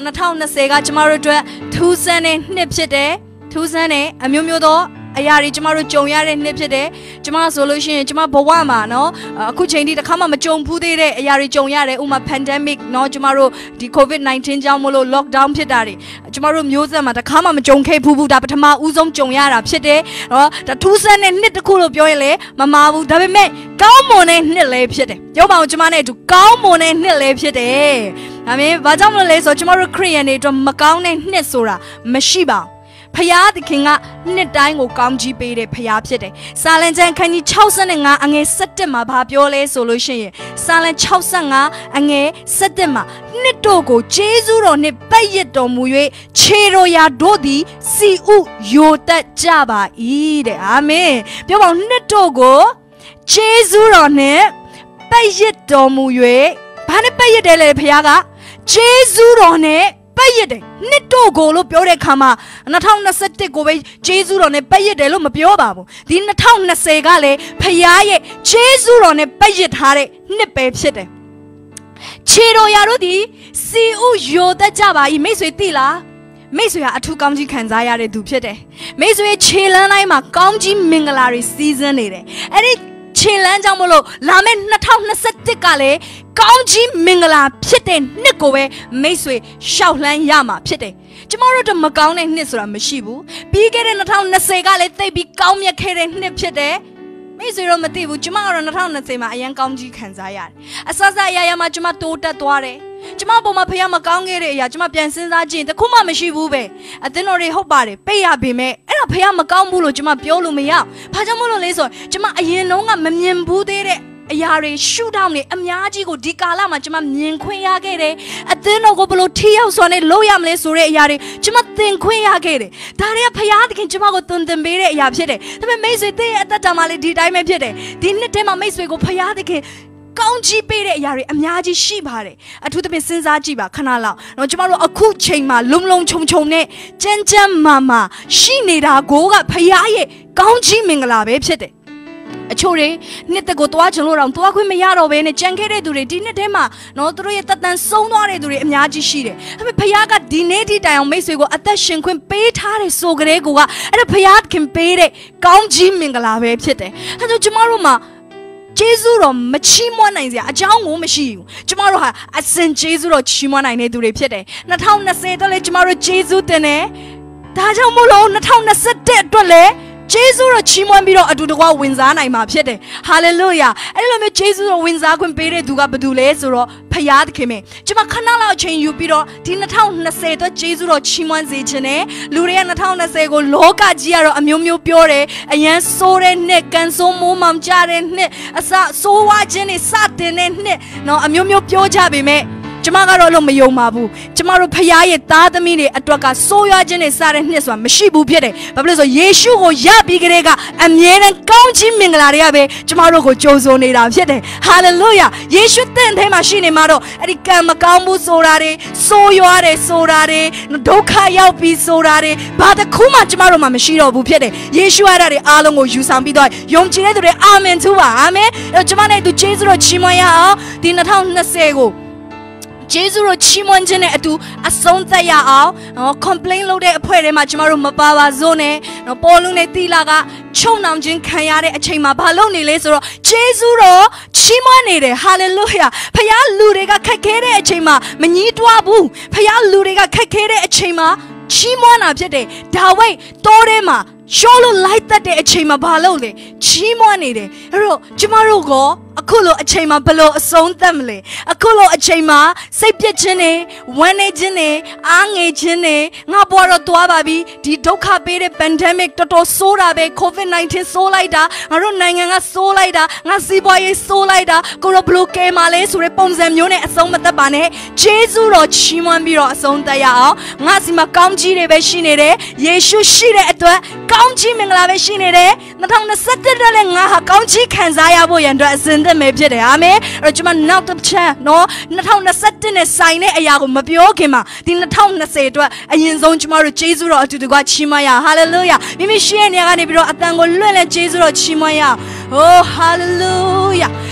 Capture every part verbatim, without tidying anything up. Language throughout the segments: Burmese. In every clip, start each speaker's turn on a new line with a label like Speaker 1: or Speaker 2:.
Speaker 1: 나타오는 세가 주마로 돼 투산의 냅시대 투산의 아묘묘도 아야리 주마로 종야의 냅시대 주마 솔루션 주마 보와마 너 쿠체인디 카마마 종 부대래 아야리 종야래 우마 팬데믹 너 주마로 디 코비드 나인틴 장물로 록다운ဖြစ်다리 주마로 묘자마 카마마 종케 부부다 바타마 우종 종야라ဖြစ်တယ်어 투산의 နှစ်တစ်ခုလို့ပြောရင်လေမမာဘူးဒါပေမဲ့ကောင်းမွန်တဲ့နှစ်လည်းဖြစ်တယ်ရုပ်ပါအောင်ကျမနဲ့အတူကောင်းမွန်တဲ့နှစ်လည်းဖြစ်တယ်ဒါပေမဲ့ဘာကြောင့်မလို့လဲဆိုတော့ကျမတို့ခရစ်ယာန်တွေအတွက်မကောင်းတဲ့နှစ်ဆိုတာမရှိပါဘူးဖယားသခင်ကနှစ်တိုင်းကိုကောင်းကြီးပေးတဲ့ဖယားဖြစ်တယ်။စာလံကျမ်းခန်းကြီး၆၅အငယ်၁၁မှာဘာပြောလဲဆိုလို့ရှိရင်စာလံ၆၅အငယ်၁၁မှာနှစ်တို့ကိုဂျေဇုတော်နှင့်ပတ်ရတော်မူ၍ခြေတော်ရာတို့သည်စီဥယိုတက်ကြပါ၏တဲ့အာမင်ပြောပါဦးနှစ်တို့ကိုဂျေဇုတော်နှင့်ပတ်ရတော်မူ၍ဘာနဲ့ပတ်ရတယ်လဲဖယားကဂျေဇုတော်နဲ့ပတ်ရတယ်နှစ်တို့ကိုလို့ပြောတဲ့ခါမှာ၂၀၂၁ကိုပဲဂျေဇုတော်နဲ့ပတ်ရတယ်လို့မပြောပါဘူးဒီ၂၀၂၀ကလည်းဖခင်ရဲ့ဂျေဇုတော်နဲ့ပတ်ရထားတဲ့နှစ်ပဲဖြစ်တယ်ခြေတော်ရာတို့ဒီစီဥယိုတတ်ကြပါ၏မိတ်ဆွေသိလားမိတ်ဆွေဟာအထူးကောင်းကြီးခံစားရတဲ့သူဖြစ်တယ်မိတ်ဆွေခြေလန်းတိုင်းမှာကောင်းကြီးမင်္ဂလာတွေစီးစင်းနေတယ်အဲ့ဒီခြေလန်းကြောင့်မလို့လာမယ့်၂၀၂၁ကလည်းကောင်းကြီးမင်္ဂလာဖြစ်တဲ့နှစ်ကိုပဲမိတ်ဆွေရှောက်လှမ်းရမှာဖြစ်တယ်ကျမတို့တော့မကောင်းတဲ့နှစ်ဆိုတာမရှိဘူးပြီးခဲ့တဲ့၂၀၂၀ကလည်းသိပြီးကောင်းမြတ်ခဲ့တဲ့နှစ်ဖြစ်တယ်မိတ်ဆွေတော့မသိဘူးကျမကတော့၂၀၂၀မှာအရင်ကောင်းကြီးခံစားရတယ်အစစအရာရာမှာကျမတိုးတက်သွားတယ်ကျမပုံမှာဖះမကောင်းခဲ့တဲ့အရာကျမပြန်စဉ်းစားကြည့်တခုမှမရှိဘူးပဲအသင်းတော်တွေဟုတ်ပါတယ်ပိတ်ရပေမဲ့အဲ့ဒါဖះမကောင်းဘူးလို့ကျမပြောလို့မရဘာကြောင့်မလို့လဲဆိုတော့ကျမအရင်လုံးကမမြင်ဘူးသေးတဲ့အရာတွေရှုထောင့်နေအများကြီးကိုဒီကာလမှာကျမမြင်ခွင့်ရခဲ့တယ်အသင်းတော်ကိုဘလို့ထိရောက်စွာနဲ့လုပ်ရမလဲဆိုတဲ့အရာတွေကျမသင်ခွင့်ရခဲ့တယ်ဒါတွေကဖះသခင်ကျမကိုသွန်သင်ပေးတဲ့အရာဖြစ်တယ်ဒါပေမဲ့မိတ်ဆွေတဲ့ရဲ့အသက်တာမှာလည်းဒီတိုင်းပဲဖြစ်တယ်ဒီနှစ်ထဲမှာမိတ်ဆွေကိုဖះသခင်ကောင်းကြီးပေးတဲ့အရာတွေအများကြီးရှိပါတယ်အထူးသဖြင့်စဉ်းစားကြည့်ပါခဏလောက်တော့ကျမတို့အခုချိန်မှာလုံလုံခြုံခြုံနဲ့ကြမ်းကြမ်းမာမာရှိနေတာကိုကဖခင်ရဲ့ကောင်းကြီးမင်္ဂလာပဲဖြစ်တယ်အချို့တွေနှစ်သက်ကိုတွားချင်လို့တော့တွားခွင့်မရတော့ဘဲနဲ့ကြံခဲ့တဲ့သူတွေဒီနှစ်ထဲမှာနော်သူတို့ရဲ့တက်တန်ဆုံးသွားတဲ့သူတွေအများကြီးရှိတယ်ဒါပေမဲ့ဖခင်ကဒီနေ့ဒီတိုင်အောင်မိတ်ဆွေကိုအသက်ရှင်ခွင့်ပေးထားတဲ့ဆိုကြတဲ့ကိုကအဲ့ဒါဖခင်ခင်ပေးတဲ့ကောင်းကြီးမင်္ဂလာပဲဖြစ်တယ်အဲဒါကျမတို့မှာဂျေဇုတော်မချီးမွမ်းနိုင်စရာအကြောင်းကိုမရှိဘူးကျမတို့ဟာအစင်ဂျေဇုတော်ချီးမွမ်းနိုင်တဲ့သူတွေဖြစ်တယ်၂၀၂၀တော့လေကျမတို့ဂျေဇုတင်တယ်ဒါကြောင့်မို့လို့၂၀၂၁အတွက်လေဂျေဇုတော်ချီးမွမ်းပြီးတော့အတူတကွဝင်စားနိုင်မှာဖြစ်တယ်ဟာလေလုယာအဲ့လိုမျိုးဂျေဇုတော်ဝင်စားခွင့်ပေးတဲ့သူကဘယ်သူလဲဆိုတော့ဖယားသခင်ပဲကျမခဏလောက်အချိန်ယူပြီးတော့ဒီ၂၀၂၀အတွက်ဂျေဇုတော်ချီးမွမ်းစေခြင်းနဲ့လူတွေက၂၀၂၀ကိုလောကကြီးကတော့အမျိုးမျိုးပြောတယ်အရန်ဆိုးတဲ့နှစ်ကန်ဆိုးမိုးမှောင်ကြတဲ့နှစ်အစဆိုးဝါးခြင်းတွေစတင်တဲ့နှစ်နော်အမျိုးမျိုးပြောကြပေမဲ့ကျမကတော့လို့မယုံပါဘူးကျမတို့ဖခင်ရဲ့သားသမီးတွေအတွက်ကဆိုးရွားခြင်းနဲ့စားတဲ့နှစ်ဆိုတာမရှိဘူးဖြစ်တယ်ဘာဖြစ်လို့ဆိုယေရှုကိုယပြီးကြတဲ့ကအမြဲတမ်းကောင်းချီးမင်္ဂလာတွေကပဲကျမတို့ကိုကြိုးဆိုနေတာဖြစ်တယ်ဟာလေလုယာယေရှုတင့်ထဲမှာရှိနေမှာတော့အဲ့ဒီကံမကောင်းဘူးဆိုတာတွေဆိုးရွားတယ်ဆိုတာတွေဒုက္ခရောက်ပြီးဆိုတာတွေဘာတစ်ခုမှကျမတို့မှာမရှိတော့ဘူးဖြစ်တယ်ယေရှုအဲ့ဒါတွေအားလုံးကိုယူဆောင်ပြီးတော့ယုံကြည်တဲ့သူတွေအာမင်သူပါအာမင်အဲ့ကျမနဲ့သူယေရှုတော်ချီးမွမ်းရအောင်ဒီ၂၀၂၀ကိုဂျေဇုတော်ချီးမွမ်းခြင်းနဲ့အတူအဆုံးသတ်ရအောင်နော် complain လုပ်တဲ့အဖွဲထဲမှာကျမတို့မပါပါစို့နဲ့နော်ပေါ်လုံးနဲ့တီလာကချုံနှောင်ခြင်းခံရတဲ့အချိန်မှာဘာလုပ်နေလဲဆိုတော့ဂျေဇုတော်ချီးမွမ်းနေတယ်ဟာလေလုယာဖခင်လူတွေကခက်ခဲတဲ့အချိန်မှာမငြီးတွားဘူးဖခင်လူတွေကခက်ခဲတဲ့အချိန်မှာချီးမွမ်းတာဖြစ်တယ်ဒါဝိဒ်တောထဲမှာရှောလို့လိုက်တတ်တဲ့အချိန်မှာဘာလုပ်လဲချီးမွမ်းနေတယ်အဲ့တော့ကျမတို့ကအခုလိုအချိန်မှာဘလို့အဆုံးသတ်မလဲအခုလိုအချိန်မှာစိတ်ပြည့်ခြင်းနဲ့ဝမ်းနည်းခြင်းနဲ့အားငယ်ခြင်းနဲ့ငါဘွားတော့သွားပါပြီဒီဒုက္ခပေးတဲ့ pandemic တော်တော်ဆိုးတာပဲ covid nineteen ဆိုးလိုက်တာငါတို့နိုင်ငံကဆိုးလိုက်တာငါစီးပွားရေးဆိုးလိုက်တာကိုရောဘလို့ကဲမှာလဲဆိုတဲ့ပုံစံမျိုးနဲ့အဆုံးမသတ်ပါနဲ့ဂျေဇုတော်ချီးမွမ်းပြီးတော့အဆုံးသတ်ရအောင်ငါစီမှာကောင်းကြီးတွေပဲရှိနေတယ်ယေရှုရှိတဲ့အတွက်ကောင်းကြီးမင်္ဂလာပဲရှိနေတယ်၂၀၂၁တက်လည်းငါဟာကောင်းကြီးခံစားရဖို့ရန်အတွက်အစဉ်သင့်ပဲဖြစ်တယ်အာမင်အဲ့တော့ကျွန်မနောက်တစ်ချက်နော်၂၀၂၁နဲ့ဆိုင်တဲ့အရာကိုမပြောခင်မှာဒီ၂၀၂၀အတွက်အရင်ဆုံးကျွန်တော်တို့ဂျေဇုတော်အတူတကွချီးမွမ်းရဟာလေလုယာမိမိရှိတဲ့နေရာကနေပြီးတော့အတန်ကိုလွှင့်လဲဂျေဇုတော်ချီးမွမ်းရဟိုဟာလေလုယာ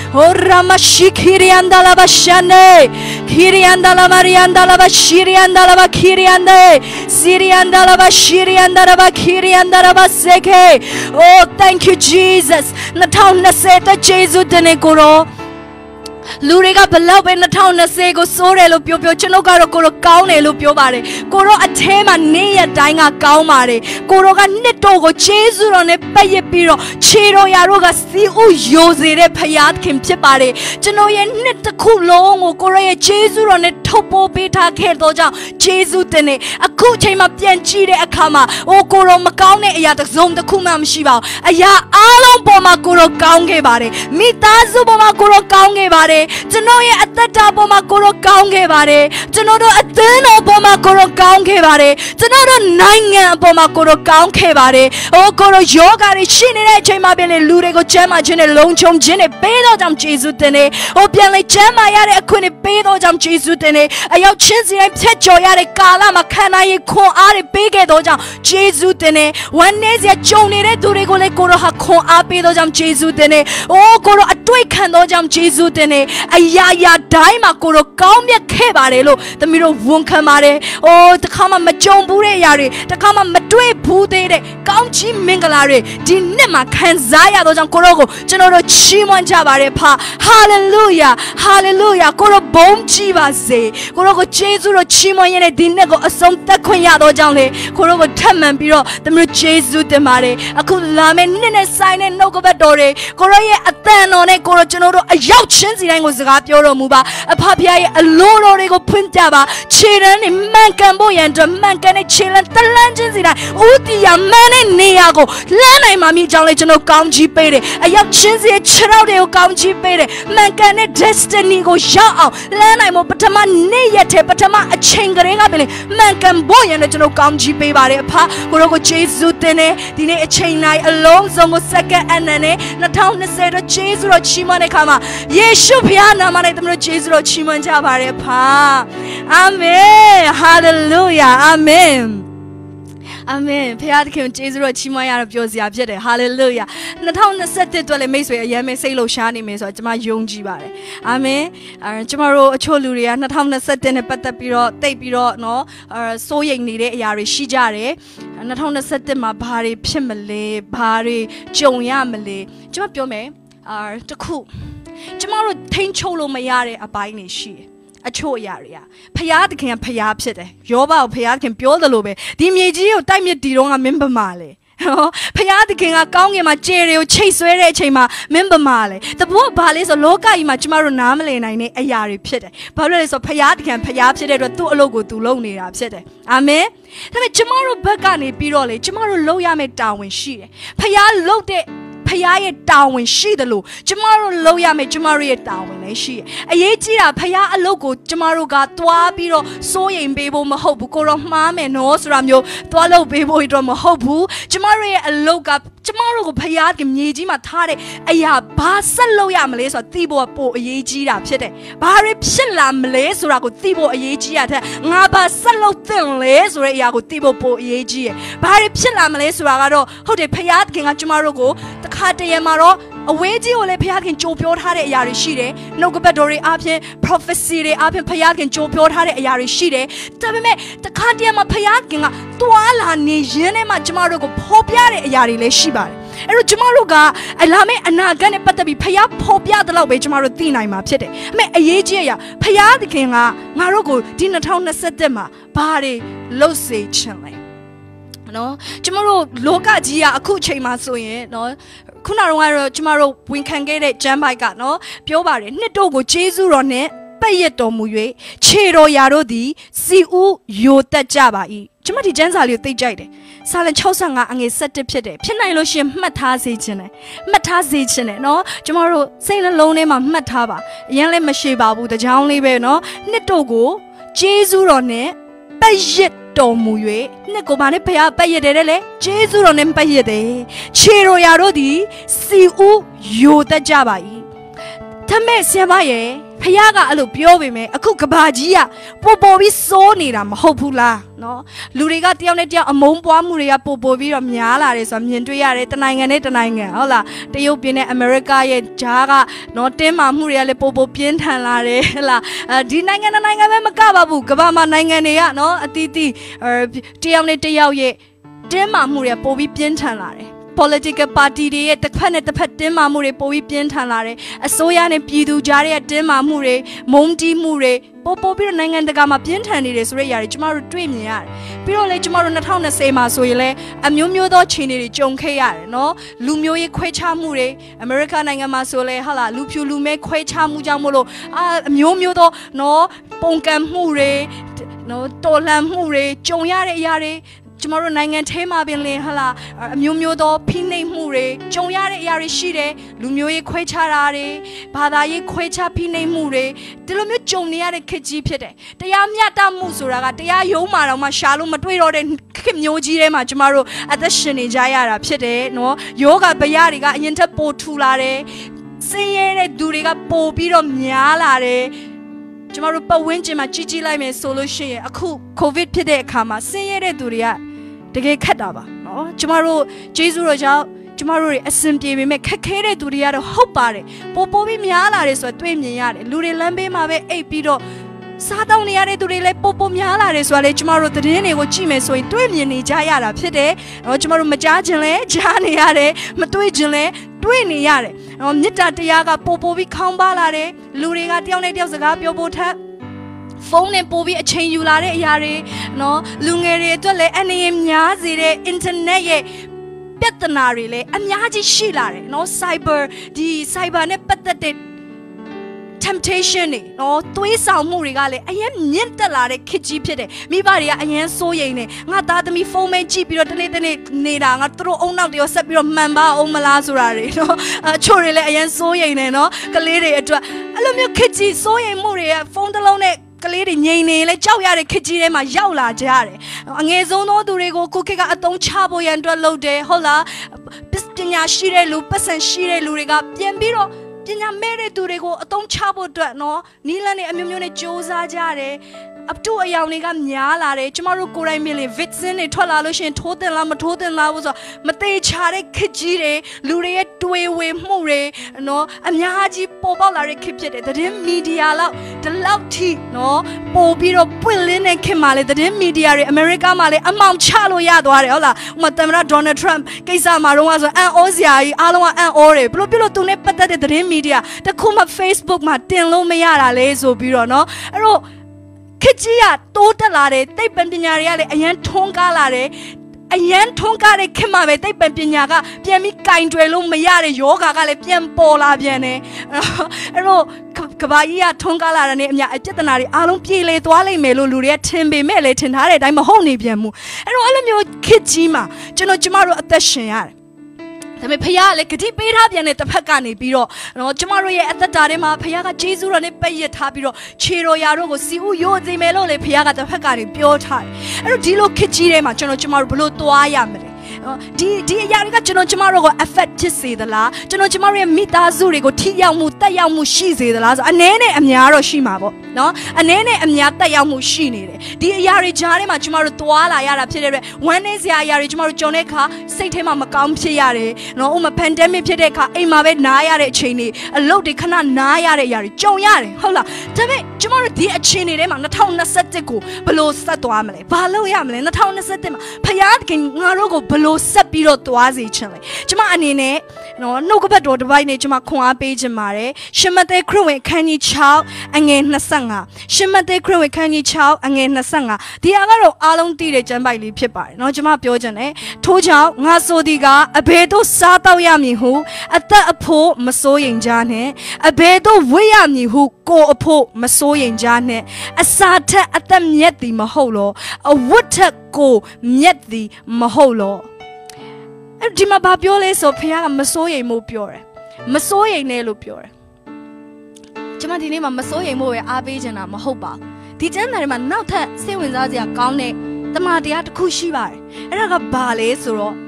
Speaker 1: Oramashi Kiriandalaba Shane Kiriandalaba Riandalaba Shiriandalaba Kiriande Siriandalaba Shiriandalaba Kiriandalaba Seke. Oh, thank you, Jesus. Nataw naseta Jesus denegoro. Luriga below in the town of Sego Sorelo Pio Chinoga Coro Kaune Lupio Bare Coro Atema Nea Danga Kaumare Coroga Netogo Chesu on a Paye Piro Chiro Yaroga Si U Yosire Payat Kim Chipare Chenoya Neta Kulong Korea Chesu on a Topo Beta Kedoja Chesu Tene a Kuchema Pianchire Akama O Coro Macaune Yat Zom the Kumam Shiva Aya Alon Boma Coro Kaunge Bare Mitazu Boma Coro Kaunge Bare Janoye at the top of my Koro Kaunge Bare, Janodo at the Boma Koro Kaunge Bare, Janodo nine Boma Koro Kaunge Bare, O Koro Yoga, Shinere Chemabele Lurego Chema Jene Lonchom Jene Pedo Jam Jesutene, O Pianle Chema Yare Kuni Pedo Jam Jesutene, a yo chinsi and Techo Yare Kala Makana Ko Are Bege Dojam Jesutene, one Nezia Jonere Duregole Koro Hako Apedo Jam Jesutene, O Koro Atwikando Jam Jesutene. Ayaya daima koro kaumbia kebarelo the miro wunkamare oh the kama majombure yare the kama matwe bude kaunchi mingalare dinema kanzaya dojang korogo jenoro chimon jabare pa hallelujah hallelujah koro bom chibase korogo jesu로 chimon yene dinnego asom takwanya dojang le korogo tamman biro the miro jesu de mare aku lame nene saine nogobadore koroye athanone koro jenoro ayaw chinsi daiကိုစကားပြောတော်မူပါအဖဖရဲ့အလိုတော်တွေကိုဖွင့်ပြပါခြေရန်နဲ့မှန်ကန်ဖို့ရန်အတွက်မှန်ကန်တဲ့ခြေလမ်းတလန်းချင်းစီတိုင်းဥတီယာမှန်တဲ့နေရာကိုလမ်းနိုင်မှာမြည်ကြောင်းလေကျွန်တော်ကောင်းချီးပေးတယ်အရောက်ချင်းစီရဲ့ခြေထောက်တွေကိုကောင်းချီးပေးတယ်မှန်ကန်တဲ့ destiny ကိုရောက်အောင်လမ်းနိုင်ဖို့ပထမနေ့ရက်ထဲပထမအချိန်ကလေးကပဲလေမှန်ကန်ဖို့ရန်အတွက်ကျွန်တော်ကောင်းချီးပေးပါတယ်အဖကိုရောကိုယေရှုတင်နေဒီနေ့အချိန်တိုင်းအလုံးစုံကိုစက္ကန့်အနံနဲ့twenty twentyတော့ယေရှုတော်ချီးမွမ်းတဲ့အခါမှာယေရှုဖခင်နာမနဲ့တမလို့ယေရှုတော်ချီးမွမ်းကြပါရဖာအာမင်ဟာလေလုယာအာမင်အာမင်ဖခင်ခင်ယေရှုတော်ချီးမွမ်းရတော့ပြောစရာဖြစ်တယ်ဟာလေလုယာtwenty twenty-oneအတွက်လည်းမိတ်ဆွေအရင်မဲစိတ်လှရှားနေမယ်ဆိုတော့ကျွန်မယုံကြည်ပါတယ်အာမင်အဲကျွန်မတို့အချို့လူတွေကtwenty twenty-oneနဲ့ပတ်သက်ပြီးတော့တိတ်ပြီးတော့เนาะအဲစိုးရိမ်နေတဲ့အရာတွေရှိကြတယ်twenty twenty-oneမှာဘာတွေဖြစ်မလဲဘာတွေကြုံရမလဲကျွန်မပြောမယ်အာတခုကျမတို့ထိန်းချုပ်လို့မရတဲ့အပိုင်းတွေရှိတယ်အချို့အရာတွေကဖျားသခင်ကဖျားဖြစ်တယ်ယောဘကိုဖျားသခင်ပြောသလိုပဲဒီမြေကြီးကိုတိုက်မြစ်တီတော့ကမင်းပမာလေဖျားသခင်ကကောင်းကင်မှာကျေတွေကိုချိတ်ဆွဲတဲ့အချိန်မှာမင်းပမာလေတဘောဘာလဲဆိုလောကကြီးမှာကျမတို့နားမလည်နိုင်တဲ့အရာတွေဖြစ်တယ်ဘာလို့လဲဆိုဖျားသခင်ဖျားဖြစ်တဲ့အတွက်သူ့အလုပ်ကိုသူလုပ်နေတာဖြစ်တယ်အာမင်ဒါပေမဲ့ကျမတို့ဘက်ကနေပြီးတော့လေကျမတို့လုပ်ရမယ့်တာဝန်ရှိတယ်ဖျားလုပ်တဲ့ဖျားရဲ့တာဝန်ရှိတယ်လို့ကျမတို့လုပ်ရမယ်ကျမတို့ရဲ့တာဝန်လည်းရှိတယ်အရေးကြီးတာဖျားအလုပ်ကိုကျမတို့ကတွားပြီးတော့စိုးရိမ်ပေးဖို့မဟုတ်ဘူးကိုတော့မှားမယ်နော်ဆိုတာမျိုးတွားလုပ်ပေးဖို့တော့မဟုတ်ဘူးကျမတို့ရဲ့အလုပ်ကကျမတို့ကိုဖျားကမြေကြီးမှာထားတဲ့အရာဘာဆက်လုပ်ရမလဲဆိုတာသိဖို့ပိုအရေးကြီးတာဖြစ်တယ်ဘာတွေဖြစ်လာမလဲဆိုတာကိုသိဖို့အရေးကြီးရတဲ့ငါဘာဆက်လုပ်သင့်လဲဆိုတဲ့အရာကိုသိဖို့ပိုအရေးကြီးရယ်ဘာတွေဖြစ်လာမလဲဆိုတာကတော့ဟုတ်တယ်ဖျားခင်ကကျမတို့ကိုတခါတည်းမှာတော့အဝေးကြီးကိုလည်းဖျားခင်ကြိုပြောထားတဲ့အရာတွေရှိတယ်နှုတ်ကပတ်တော်တွေအပြင် prophecy တွေအပြင်ဖျားခင်ကြိုပြောထားတဲ့အရာတွေရှိတယ်ဒါပေမဲ့တခါတည်းမှာဖျားခင်ကတွာလာနေရင်းနဲ့မှကျမတို့ကိုဖော်ပြတဲ့အရာတွေလည်းရှိပါတယ်အဲ့တော့ကျမတို့ကအလာမဲ့အနာဂတ်နဲ့ပတ်သက်ပြီးဖျားဖော်ပြတဲ့လောက်ပဲကျမတို့သိနိုင်မှာဖြစ်တယ်အမေအရေးကြီးအရာဖျားသခင်ကငါတို့ကိုဒီtwenty twenty-oneမှာဘာတွေလုပ်စေချင်လဲနော်ကျမတို့လောကကြီးကအခုအချိန်မှာဆိုရင်နော်ခုနကတော့ကျမတို့ဝင်ခံခဲ့တဲ့ဂျမ်ဘိုက်ကနော်ပြောပါတယ်နှစ်တို့ကိုဂျေဇုတော်နဲ့ပတ်ရတော်မူ၍ခြေတော်ရာတို့သည်စီဦးယိုတက်ကြပါ၏ကျမဒီကျမ်းစာလေးကိုသိကြိုက်တယ်စာလsixty-fiveအငယ်sevenဖြစ်တယ်ဖြစ်နိုင်လို့ရှင်မှတ်ထားစေခြင်းနဲ့မှတ်ထားစေခြင်းနဲ့နော်ကျမတို့စိတ်နှလုံးထဲမှာမှတ်ထားပါအရင်လည်းမရှိပါဘူးတကြောင်လေးပဲနော်နှစ်တို့ကိုဂျေဇုတော်နဲ့ပတ်ရတော်မူ၍နှစ်ကိုဘာနဲ့ဖျားပတ်ရတယ်လေဂျေဇုတော်နဲ့ပတ်ရတယ်ခြေတော်ရာတို့သည်စီဦးယိုတက်ကြပါ၏ဒါမဲ့ဆရာမရဲ့ဖဖယားကအဲ့လိုပြောပေမဲ့အခုကဘာကြီးကပို့ပေါ်ပြီးစိုးနေတာမဟုတ်ဘူးလားနော်လူတွေကတယောက်နဲ့တယောက်အမုန်းပွားမှုတွေကပို့ပေါ်ပြီးတော့များလာတယ်ဆိုတာမြင်တွေ့ရတယ်တနိုင်ငံနဲ့တနိုင်ငံဟုတ်လားတရုတ်ပြည်နဲ့အမေရိကရဲ့ဂျားကနော်တင်းမာမှုတွေကလည်းပို့ပေါ်ပြင်းထန်လာတယ်ဟလားအဲဒီနိုင်ငံနဲ့နိုင်ငံပဲမကပါဘူးကမ္ဘာမှာနိုင်ငံတွေကနော်အတီးတီးတယောက်နဲ့တယောက်ရဲ့တင်းမာမှုတွေပို့ပြီးပြင်းထန်လာတယ်political party တွေရဲ့တစ်ဖက်နဲ့တစ်ဖက်တင်းမာမှုတွေပိုပြီးပြင်းထန်လာတယ်အစိုးရနဲ့ပြည်သူကြားရဲ့တင်းမာမှုတွေမုန်းတီးမှုတွေပိုပိုပြီးတော့နိုင်ငံတကာမှာပြင်းထန်နေတယ်ဆိုတဲ့အရာတွေကျမတို့တွေ့မြင်ရတယ်ပြီးတော့လေကျမတို့၂၀၂၀မှာဆိုရင်လည်းအမျိုးမျိုးသောခြေအနေတွေကြုံခဲ့ရတယ်နော်လူမျိုးရေးခွဲခြားမှုတွေအမေရိကန်နိုင်ငံမှာဆိုလဲဟာလာလူဖြူလူမဲခွဲခြားမှုကြောင့်မို့လို့အာအမျိုးမျိုးသောနော်ပုံကံမှုတွေနော်တော်လှန်မှုတွေကြုံရတဲ့အရာတွေကျမတို့နိုင်ငံထဲမှာပင်လင်ဟလာအမျိုးမျိုးသောဖိနှိပ်မှုတွေကြုံရတဲ့အရာတွေရှိတယ်လူမျိုးရေးခွဲခြားတာတွေဘာသာရေးခွဲခြားဖိနှိပ်မှုတွေဒီလိုမျိုးကြုံနေရတဲ့ခေတ်ကြီးဖြစ်တယ်တရားမျှတမှုဆိုတာကတရားရုံးမှာတော့မှရှာလို့မတွေ့တော့တဲ့ခေတ်မျိုးကြီးထဲမှာကျမတို့အသက်ရှင်နေကြရတာဖြစ်တယ်နော်ယောဂဗျာတွေကအရင်ထက်ပိုထူလာတယ်စင်ရဲတဲ့သူတွေကပိုပြီးတော့များလာတယ်ကျမတို့ပတ်ဝန်းကျင်မှာကြီးကြီးလိုက်မယ်ဆိုလို့ရှိရင်အခုကိုဗစ်ဖြစ်တဲ့အခါမှာဆင်းရဲတဲ့သူတွေကတကယ်ခက်တာပါနော်ကျမတို့ဂျေဇုတော်ကြောင့်ကျမတို့တွေအစင်ပြေပေမဲ့ခက်ခဲတဲ့သူတွေကတော့ဟုတ်ပါတယ်ပိုပိုပြီးများလာတယ်ဆိုတော့တွေ့မြင်ရတယ်လူတွေလမ်းဘေးမှာပဲအိပ်ပြီးတော့စားတောင်းနေရတဲ့သူတွေလည်းပိုပိုများလာတယ်ဆိုတာလေကျမတို့သတင်းတွေကိုကြည့်မယ်ဆိုရင်တွေ့မြင်နေကြရတာဖြစ်တယ်နော်ကျမတို့မကြားခြင်းလဲကြားနေရတယ်မတွေ့ခြင်းလဲတွေ့နေရတယ်နော်မေတ္တာတရားကပိုပိုပြီးခေါင်းပါလာတယ်လူတွေကတယောက်နဲ့တယောက်စကားပြောဖို့ထက်ဖုန်းနဲ့ပို့ပြီးအချိန်ယူလာတဲ့အရာတွေနော်လူငယ်တွေအတွက်လည်းအနေနဲ့များစေတဲ့ internet ရဲ့ပြဿနာတွေလည်းအများကြီးရှိလာတယ်နော် cyber ဒီ cyber နဲ့ပတ်သက်တဲ့ temptation တွေနော်သွေးဆောင်မှုတွေကလည်းအရင်မြင့်တက်လာတဲ့ခေတ်ကြီးဖြစ်တယ်မိဘတွေကအရင်စိုးရိမ်နေငါသားသမီးဖုန်းမဲကြည့်ပြီးတော့တနေ့တနေ့နေတာငါသူတို့အုံနောက်တွေဆက်ပြီးတော့မှန်ပါအောင်မလားဆိုတာတွေနော်အချို့တွေလည်းအရင်စိုးရိမ်နေနော်ကလေးတွေအတွက်အဲ့လိုမျိုးခေတ်ကြီးစိုးရိမ်မှုတွေကဖုန်းတစ်လုံးနဲ့ကလေးတွေငြိမ်နေလဲကြောက်ရတဲ့ခေတ်ကြီးထဲမှာရောက်လာကြရတယ်အငယ်ဆုံးသောသူတွေကိုကိုခေတ်ကအတုံးချဖို့ရန်အတွက်လုပ်တယ်ဟုတ်လားပညာရှိတဲ့လူပတ်စံရှိတဲ့လူတွေကပြန်ပြီးတော့ပညာမဲ့တဲ့သူတွေကိုအတုံးချဖို့အတွက်နော်နီးလန်းနေအမျိုးမျိုးနဲ့စ조사ကြတယ်အတူအယောင်တွေကများလာတယ်ကျမတို့ကိုယ်တိုင်မြင်လေ vaccine တွေထွက်လာလို့ရှိရင်ထိုးတင်လားမထိုးတင်လားဆိုတော့မသေးချာတဲ့ခေတ်ကြီးတွေလူတွေရဲ့တွေးဝေမှုတွေနော်အများကြီးပေါ်ပေါက်လာတဲ့ခေတ်ဖြစ်တယ်သတင်းမီဒီယာလောက်ဒီလောက်ထိနော်ပို့ပြီးတော့ပွင့်လင်းတဲ့ခေတ်မှာလေသတင်းမီဒီယာတွေအမေရိကမှာလေအမောင်ချလို့ရသွားတယ်ဟုတ်လားဥပမာသမ္မတဒေါ်နယ်ထရမ့်ကိစ္စမှာတော့ဆိုအန်အောစရာကြီးအားလုံးကအန်အောတယ်ဘလို့ပြလို့သူနဲ့ပတ်သက်တဲ့သတင်းမီဒီယာတခုမှ Facebook မှာတင်လို့မရတာလေဆိုပြီးတော့နော်အဲ့တော့ခေတ်ကြီးကတိုးတက်လာတယ်သိပ္ပံပညာတွေကလည်းအရန်ထွန်းကားလာတယ်အရန်ထွန်းကားတဲ့ခေတ်မှာပဲသိပ္ပံပညာကပြန်ပြီးကင်တွယ်လို့မရတဲ့ယောဂါကလည်းပြန်ပေါ်လာပြန်တယ်အဲ့တော့ကဘာကြီးကထွန်းကားလာတဲ့နေအမြအပြဿနာတွေအားလုံးပြေလေသွားလိမ့်မယ်လို့လူတွေကထင်ပေမဲ့လည်းထင်ထားတဲ့အတိုင်းမဟုတ်နေပြန်ဘူးအဲ့တော့အဲ့လိုမျိုးခေတ်ကြီးမှာကျွန်တော်ကျမတို့အသက်ရှင်ရတယ်ဒါပေမဲ့ဖခင်ကလည်းဂတိပေးထားပြန်တဲ့တစ်ဖက်ကနေပြီးတော့နော်ကျမတို့ရဲ့အသက်တာထဲမှာဖခင်ကဂျေဇုတော်နဲ့ပတ်ရထားပြီးတော့ခြေတော်ရာတို့ကိုစီဥရိုသိမယ်လို့လေဖခင်ကတစ်ဖက်ကနေပြောထားတယ်အဲ့တော့ဒီလိုခေတ်ကြီးထဲမှာကျွန်တော်ကျမတို့ဘလို့သွားရမလဲဒီဒီအရာတွေကကျွန်တော်ကျမတို့ကို affect ဖြစ်စေသလားကျွန်တော်ကျမတို့ရဲ့မိသားစုတွေကိုထိရောက်မှုတက်ရောက်မှုရှိစေသလားဆိုအနည်းနဲ့အများတော့ရှိမှာပေါ့နော်အနည်းနဲ့အများတက်ရောက်မှုရှိနေတယ်ဒီအရာတွေကြားထဲမှာကျမတို့သွားလာရတာဖြစ်တဲ့အတွက်ဝမ်းနည်းစရာအရာတွေကျမတို့ကြုံတဲ့အခါစိတ်ထဲမှာမကောင်းဖြစ်ရတယ်နော်ဥပမာ pandemic ဖြစ်တဲ့အခါအိမ်မှာပဲနားရတဲ့အချိန်တွေအလုပ်တွေခဏနားရတဲ့အရာတွေကြုံရတယ်ဟုတ်လားဒါပေမဲ့ကျမတို့ဒီအချိန်တွေထဲမှာ၂၀၂၁ကိုဘယ်လိုဆက်သွားမလဲဘာလုပ်ရမလဲ၂၀၂၁မှာဖခင်ငါတို့ကိုဘယ်လိုဆက်ပြီးတော့သွားစေချင်လဲကျမအနေနဲ့နော်နှုတ်ကပတ်တော်တစ်ပိုက်နဲ့ကျမခွန်အားပေးခြင်းပါတယ်ရှင်မဿဲခရစ်ဝင်ခန်းကြီး၆အငယ်၂၅ရှင်မဿဲခရစ်ဝင်ခန်းကြီး၆အငယ်၂၅ဒီအကတော့အားလုံးသိတဲ့ကျမ်းပိုက်လေးဖြစ်ပါတယ်နော်ကျမပြောခြင်းနဲ့ထို့ကြောင့်ငါဆိုသည်ကအဘယ်သို့စားတော့ရမည်ဟုအသက်အဖို့မစိုးရိမ်ကြနှင့်အဘယ်သို့ဝိရမည်ဟုကိုယ်အဖို့မစိုးရိမ်ကြနှင့်အစာထက်အသက်မြတ်သည်မဟုတ်လောအဝတ်ထက်ကိုမြတ်သည်မဟုတ်လောအဲ့ဒီမှာဘာပြောလဲဆိုဖခင်ကမစိုးရိမ်မို့ပြောတယ်မစိုးရိမ်နဲ့လို့ပြောတယ်ကျွန်မဒီနေ့မှာမစိုးရိမ်မို့ပဲအားပေးချင်တာမဟုတ်ပါဘူးဒီကျမ်းစာထဲမှာနောက်ထပ်စိတ်ဝင်စားစရာကောင်းတဲ့တမန်တရားတစ်ခုရှိပါတယ်အဲ့ဒါကဘာလဲဆိုတော့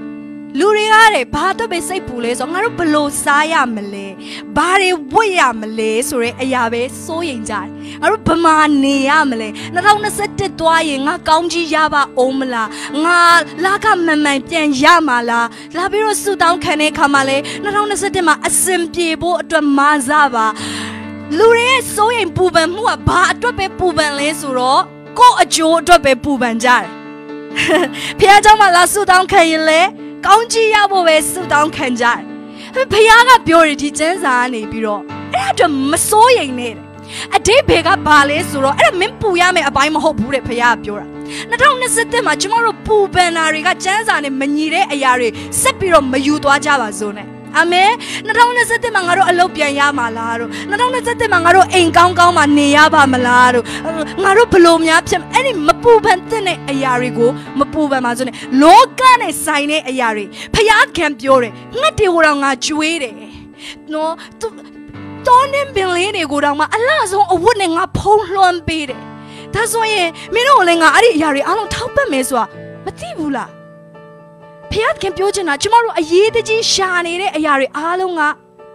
Speaker 1: 루리가래 바도 베세 불에서 나로 블로 사야 말래 바리 뭐야 말래 소리 아야베 소인자 나로 버마니야 말래 나라우나 세트 도아예 nga 까운지 야바 오물라 nga 라가 만만ပြန်ရမှာလားလာပြီးတော့ဆူတောင်းခံတဲ့ခါမှာလေ나라우나 세트မှာအစင်ပြေဖို့အတွက်မာစားပါလူတွေရဲ့စိုးရိမ်ပူပန်မှုကဘာအတွက်ပဲပူပန်လဲဆိုတော့ကိုယ့်အကျိုးအတွက်ပဲပူပန်ကြတယ်ဖះเจ้าမှာလာဆူတောင်းခံရင်လေကောင်းကြီးရဖို့ပဲဆုတောင်းခံကြတယ်။ဖခင်ကပြောရဒီကျမ်းစာကနေပြီးတော့အဲ့ဒါတော့မစိုးရိမ်နဲ့အတိတ်ဘေကဘာလဲဆိုတော့အဲ့ဒါမင်းပူရမယ်အပိုင်းမဟုတ်ဘူးတဲ့ဖခင်ကပြောတာ။၂၀၂၁မှာကျမတို့ပူပန်တာတွေကကျမ်းစာနဲ့မညီတဲ့အရာတွေဆက်ပြီးတော့မယူသွားကြပါစို့နဲ့အာမင်၂၀၂၁မှာငါတို့အလုပ်ပြန်ရမှာလားတို့၂၀၂၁မှာငါတို့အိမ်ကောင်းကောင်းမှာနေရပါမလားတို့ငါတို့ဘလို့များဖြစ်အဲ့ဒီမပူပန်တဲ့အရာတွေကိုမပူပန်ပါစို့နဲ့လောကနဲ့ဆိုင်တဲ့အရာတွေဖခင်ကပြောတယ်ငှက်တွေကိုတော့ငါကြွေးတယ်နော်တောင်းနေပင်လေးတွေကိုတော့မှအလားဆုံးအဝတ်နဲ့ငါဖုံးလွှမ်းပေးတယ်ဒါဆိုရင်မင်းတို့လည်းငါအဲ့ဒီအရာတွေအားလုံးထောက်ပံ့မယ်ဆိုတာမသိဘူးလားဖခင်ကပြောချင်တာကျမတို့အရေးတကြီးရှာနေတဲ့အရာတွေအားလုံးက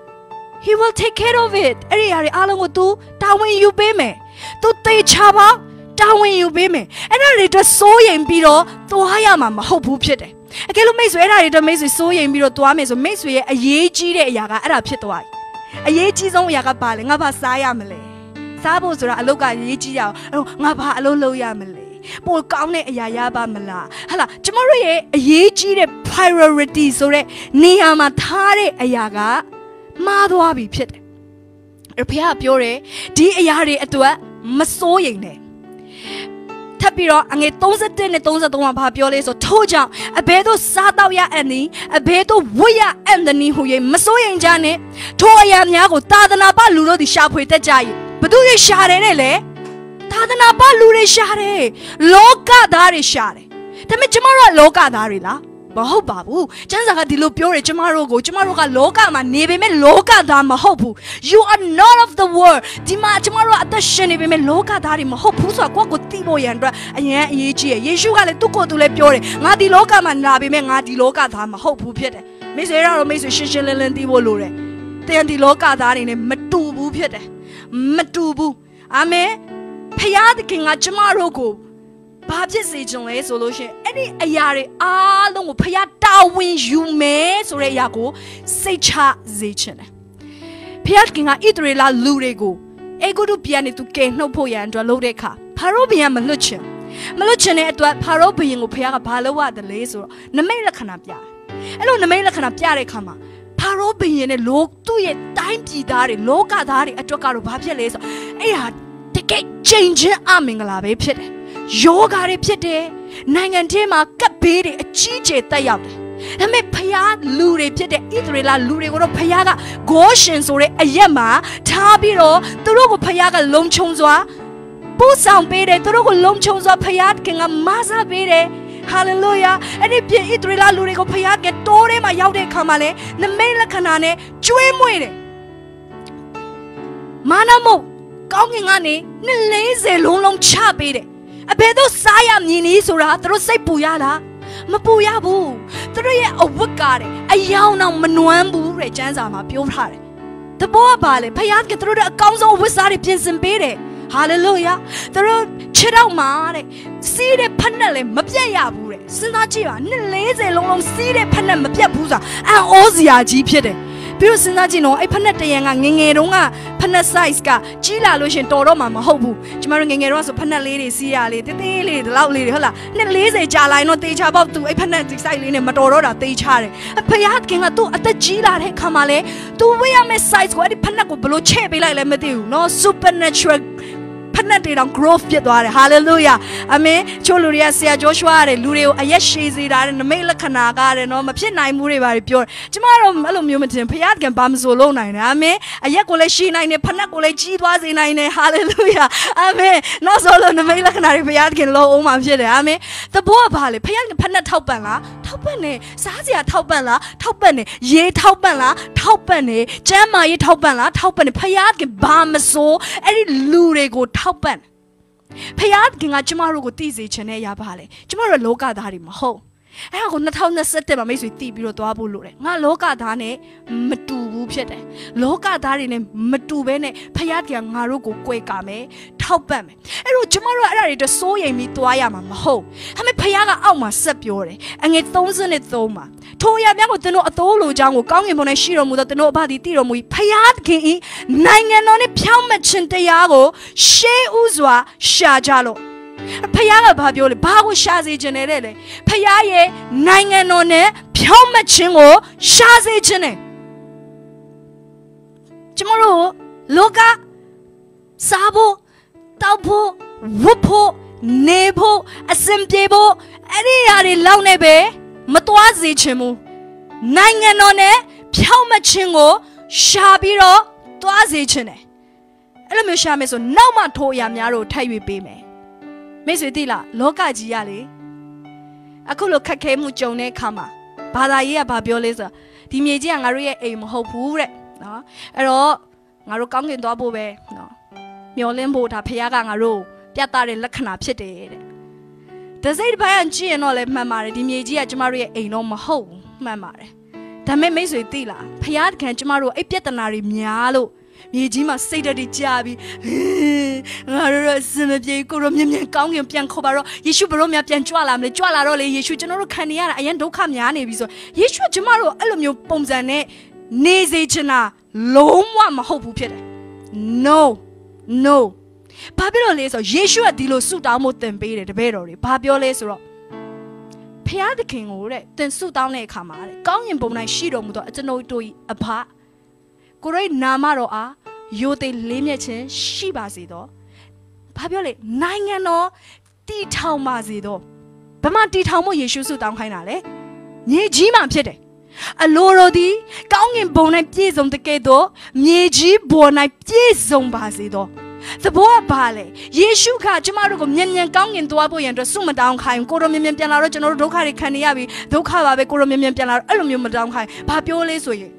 Speaker 1: He will take care of it အဲ့ဒီအရာတွေအားလုံးကို तू တာဝန်ယူပေးမယ် तू တေချာပါတာဝန်ယူပေးမယ်အဲ့ဒါတွေတော့စိုးရင်ပြီးတော့သွားရမှာမဟုတ်ဘူးဖြစ်တယ်အကယ်လို့မိတ်ဆွေအဲ့ဒါတွေတော့မိတ်ဆွေစိုးရင်ပြီးတော့သွားမယ်ဆိုမိတ်ဆွေရဲ့အရေးကြီးတဲ့အရာကအဲ့ဒါဖြစ်သွားပြီအရေးကြီးဆုံးအရာကဘာလဲငါဘာစားရမလဲစားဖို့ဆိုတာအလုပ်ကအရေးကြီးရအောင်ငါဘာအလုပ်လုပ်ရမလဲပိုကောင်းတဲ့အရာရပါမလားဟာလားကျမတို့ရဲ့အရေးကြီးတဲ့ priority ဆိုတဲ့နေရာမှာထားတဲ့အရာကမှားသွားပြီဖြစ်တယ်။ဘုရားပြောတယ်ဒီအရာတွေအတွက်မစိုးရိမ်နဲ့ထပ်ပြီးတော့အငယ်၃၁နဲ့၃၃မှာဘာပြောလဲဆိုထို့ကြောင့်အဘဲတို့စားတော့ရအန်သည်အဘဲတို့ဝတ်ရအန်သည်ဟူ၍မစိုးရိမ်ကြနဲ့ထိုအရာများကိုသာသနာပလူတို့သည်ရှာဖွေတတ်ကြ၏ဘသူတွေရှာတယ်နဲ့လေသာသနာပလူတွေရှာတယ်လောကသားတွေရှာတယ်ဒါပေမဲ့ကျမတို့ကလောကသားတွေလားမဟုတ်ပါဘူးကျမ်းစာကဒီလိုပြောတယ်ကျမတို့ကိုကျမတို့ကလောကမှာနေပေမဲ့လောကသားမဟုတ်ဘူး You are not of the world ဒီမှာကျမတို့အသက်ရှင်နေပေမဲ့လောကသားတွေမဟုတ်ဘူးဆိုတာကိုယ့်ကိုသိဖို့ရန်အတွက်အရင်အရေးကြီးရယေရှုကလည်းသူ့ကိုယ်သူလည်းပြောတယ်ငါဒီလောကမှာနာပေမဲ့ငါဒီလောကသားမဟုတ်ဘူးဖြစ်တယ်မိတ်ဆွေတို့မိတ်ဆွေရှင်းရှင်းလင်းလင်းသိဖို့လိုတယ်တဲ့ဒီလောကသားတွေနဲ့မတူဘူးဖြစ်တယ်မတူဘူးအာမင်ဖခင်သခင်ကကျမတို့ကိုဘာဖြစ်စေချင်လဲဆိုလို့ရှိရင်အဲ့ဒီအရာတွေအားလုံးကိုဖခင်တာဝန်ယူမယ်ဆိုတဲ့အရာကိုစိတ်ချစေချင်တယ်ဖခင်ကဣသရေလလူတွေကိုအေဂုတုပြည်ကနေသူကယ်နှုတ်ဖို့ရန်အတွက်လုပ်တဲ့အခါဖာရောဘုရင်မလွတ်ချင်မလွတ်ချင်တဲ့အတွက်ဖာရောဘုရင်ကိုဖခင်ကဘာလုပ်ရတယ်လဲဆိုတော့နမိတ်လက္ခဏာပြတယ်အဲ့လိုနမိတ်လက္ခဏာပြတဲ့အခါမှာဖာရောဘုရင်နဲ့လောသူ့ရဲ့တိုင်းပြည်သားတွေလောကသားတွေအတွက်ကတော့ဘာဖြစ်လဲဆိုတော့အဲ့ဟာတကယ်ချိန်ချင်းအမင်္ဂလာပဲဖြစ်တယ်ယောဂါတွေဖြစ်တယ်နိုင်ငံထဲမှာကပ်ဘေးတွေအကြီးကျယ်တက်ရောက်တယ်ဒါပေမဲ့ဖျားလူတွေဖြစ်တဲ့ဣသရေလလူတွေကိုတော့ဖျားကဂေါရှင်ဆိုတဲ့အရက်မှာထားပြီးတော့သူတို့ကိုဖျားကလုံခြုံစွာပို့ဆောင်ပေးတယ်သူတို့ကိုလုံခြုံစွာဖျားခင်ကမဆာပေးတယ်ဟာလေလုယာအဲ့ဒီပြည်ဣသရေလလူတွေကိုဖျားကတိုးထဲမှာရောက်တဲ့အခါမှာလဲနမိတ်လက္ခဏာနဲ့ကျွေးမွေးတယ်မာနမုတ်ကောင်းကင်ကနေနှစ်လေးဆယ်လုံးလုံးချပေးတယ်အဘယ်တော့စားရမြင်နေဆိုတာသူတို့စိတ်ပူရလားမပူရဘူးသူတို့ရဲ့အဝတ်ကားတယ်အယောင်တော့မနွမ်းဘူးတဲ့ကျမ်းစာမှာပြောထားတယ်တဘောကပါလေဖခင်ကသူတို့အကောင်းဆုံးဝတ်စားတွေပြင်ဆင်ပေးတယ်ဟာလေလုယာသူတို့ခြေတော့မှာတဲ့စီးတဲ့ဖက်နဲ့လည်းမပြတ်ရဘူးတဲ့စဉ်းစားကြည့်ပါနှစ်လေးဆယ်လုံးလုံးစီးတဲ့ဖက်နဲ့မပြတ်ဘူးဆိုတာအံ့ဩစရာကြီးဖြစ်တယ်ပြီးတော့စဉ်းစားကြည့်နော်အဲ့ဖက်နဲ့တရံကငငယ်တုန်းကဖက်နဲ့ size ကကြီးလာလို့ရှင်တော်တော့မှမဟုတ်ဘူးကျမတို့ငငယ်တော့ဆိုဖက်နဲ့လေးတွေစီးရလေးတေးသေးလေးဒီလောက်လေးတွေဟုတ်လားနှစ်လေးဆယ်ကြာလာရင်တော့တေးချပေါက်သူအဲ့ဖက်နဲ့ဒီ size လေးနဲ့မတော်တော့တာတေးချတယ်ဖခင်ကသူ့အသက်ကြီးလာတဲ့ခါမှာလေသူဝေးရမယ့် size ကိုအဲ့ဒီဖက်နဲ့ကိုဘလို့ချဲ့ပေးလိုက်လဲမသိဘူးနော် supernaturalဖက်နဲ့တေးတော့ growth ဖြစ်သွားတယ် hallelujah အမင်ချို့လူတွေကဆရာဂျိုးရှွားရတယ်လူတွေကိုအရက်ရှည်စေတာတဲ့နမိတ်လက္ခဏာကားတယ်နော်မဖြစ်နိုင်မှုတွေပါပြောတယ်ကျမတို့အဲ့လိုမျိုးမတင်ဖခင်ကဘာမဆိုလုပ်နိုင်တယ်အာမင်အရက်ကိုလည်းရှည်နိုင်တယ်ဖက်နဲ့ကိုလည်းကြီးသွားစေနိုင်တယ် hallelujah အာမင်နောက်ဆိုလို့နမိတ်လက္ခဏာတွေဖခင်လုံးအောင်မှဖြစ်တယ်အာမင်တဘောကဘာလဲဖခင်ကဖက်နဲ့ထောက်ပံ့လားထောက်ပံ့နေစားစရာထောက်ပံ့လားထောက်ပံ့နေရေထောက်ပံ့လားထောက်ပံ့နေကျမ်းမာရေးထောက်ပံ့လားထောက်ပံ့နေဖခင်ကဘာမဆိုအဲ့ဒီလူတွေကိုထောက်ပံ့ဖခင်ကကျမတို့ကိုသိစေချင်တဲ့အရာပါလေကျမတို့လောကသားတွေမဟုတ်哎呀，我那套那设定嘛，没谁地比如多不路嘞。我老家他呢，没赌不撇的，老家他人呢没赌呗呢，拍下点我如果贵干没，套办没。哎，如今嘛如阿拉的所有米多呀嘛没好，他们拍下个奥嘛十标嘞，哎，我当时呢做嘛，头呀边我等到阿多路讲我刚一帮那西罗木的等到把地地罗木拍下给伊，那个那呢票没钱的呀个，谁乌说下家了。พยาก็บาပြောလေဘာကိုရှာစေခြင်းလဲလေဖယားရဲ့နိုင်ငံတော်နဲ့ဖြောင့်မတ်ခြင်းကိုရှာစေခြင်းနဲ့ကျမတို့လောကစားဖို့တောက်ဖို့ဝတ်ဖို့နေဖို့အစင်ပြေဖို့အဲ့ဒီအရာတွေလောက်နေပဲမသွားစေခြင်းဘူးနိုင်ငံတော်နဲ့ဖြောင့်မတ်ခြင်းကိုရှာပြီးတော့သွားစေခြင်းနဲ့အဲ့လိုမျိုးရှာမယ်ဆိုနောက်မှထိုးအရာများတို့ထပ်၍ပေးမယ်မိတ်ဆွေသိလားလောကကြီးရလေအခုလိုခက်ခဲမှုကြုံတဲ့အခါမှာဘာသာရေးကဘာပြောလဲဆိုဒီမြေကြီးကငါတို့ရဲ့အိမ်မဟုတ်ဘူးတဲ့နော်အဲ့တော့ငါတို့ကောင်းကင်သွားဖို့ပဲနော်မျောလင်းဖို့ဒါဖခင်ကငါတို့ပြတ်သားတဲ့လက္ခဏာဖြစ်တယ်တဲ့တစိမ့်တစ်ပိုင်းကြည့်ရင်တော့လည်းမှန်ပါတယ်ဒီမြေကြီးကကျမတို့ရဲ့အိမ်တော့မဟုတ်ဘူးမှန်ပါတယ်ဒါပေမဲ့မိတ်ဆွေသိလားဖခင်တခင်ကျမတို့အဲ့ပြဿနာတွေများလို့မြေကြီးမှာစိတ်ဓာတ်တွေကြာပြီးငါတို့စမပြေကိုရောမြင်မြင်ကောင်းကင်ပြန်ခေါ်ပါတော့ယေရှုဘရောမြပြန်ကြွလာမလဲကြွလာတော့လေယေရှုကျွန်တော်တို့ခံနေရတာအရင်ဒုက္ခများနေပြီဆိုယေရှုကျမတို့အဲ့လိုမျိုးပုံစံနဲ့နေစေချင်တာလုံးဝမဟုတ်ဘူးဖြစ်တယ် no no ဘာဖြစ်လို့လဲဆိုယေရှုကဒီလိုဆုတောင်းဖို့သင်ပေးတယ်တပည့်တော်တွေဘာပြောလဲဆိုတော့ဖခင်သခင်ကိုတဲ့သင်ဆုတောင်းတဲ့အခါမှာတဲ့ကောင်းကင်ဘုံ၌ရှိတော်မူသောကျွန်ုပ်တို့၏အဖကိုရိနာမတော်အားယိုသေးလေးမြတ်ခြင်းရှိပါစေတော့ဘာပြောလဲနိုင်ငံတော်တည်ထောင်ပါစေတော့ဘမတည်ထောင်ဖို့ယေရှုဆုတောင်းခိုင်းတာလေမြေကြီးမှာဖြစ်တယ်အလိုတော်ဒီကောင်းကင်ဘုံ၌ပြည့်စုံတဲ့ကဲ့သို့မြေကြီးပေါ်၌ပြည့်စုံပါစေတော့သဘောကဘာလဲယေရှုကကျမတို့ကိုမြန်မြန်ကောင်းကင်သွားဖို့ရန်အတွက်ဆုမတောင်းခိုင်းကိုရောမြန်မြန်ပြန်လာတော့ကျွန်တော်တို့ဒုက္ခတွေခံနေရပြီဒုက္ခပါပဲကိုရောမြန်မြန်ပြန်လာတော့အဲ့လိုမျိုးမတောင်းခိုင်းဘာပြောလဲဆိုရင်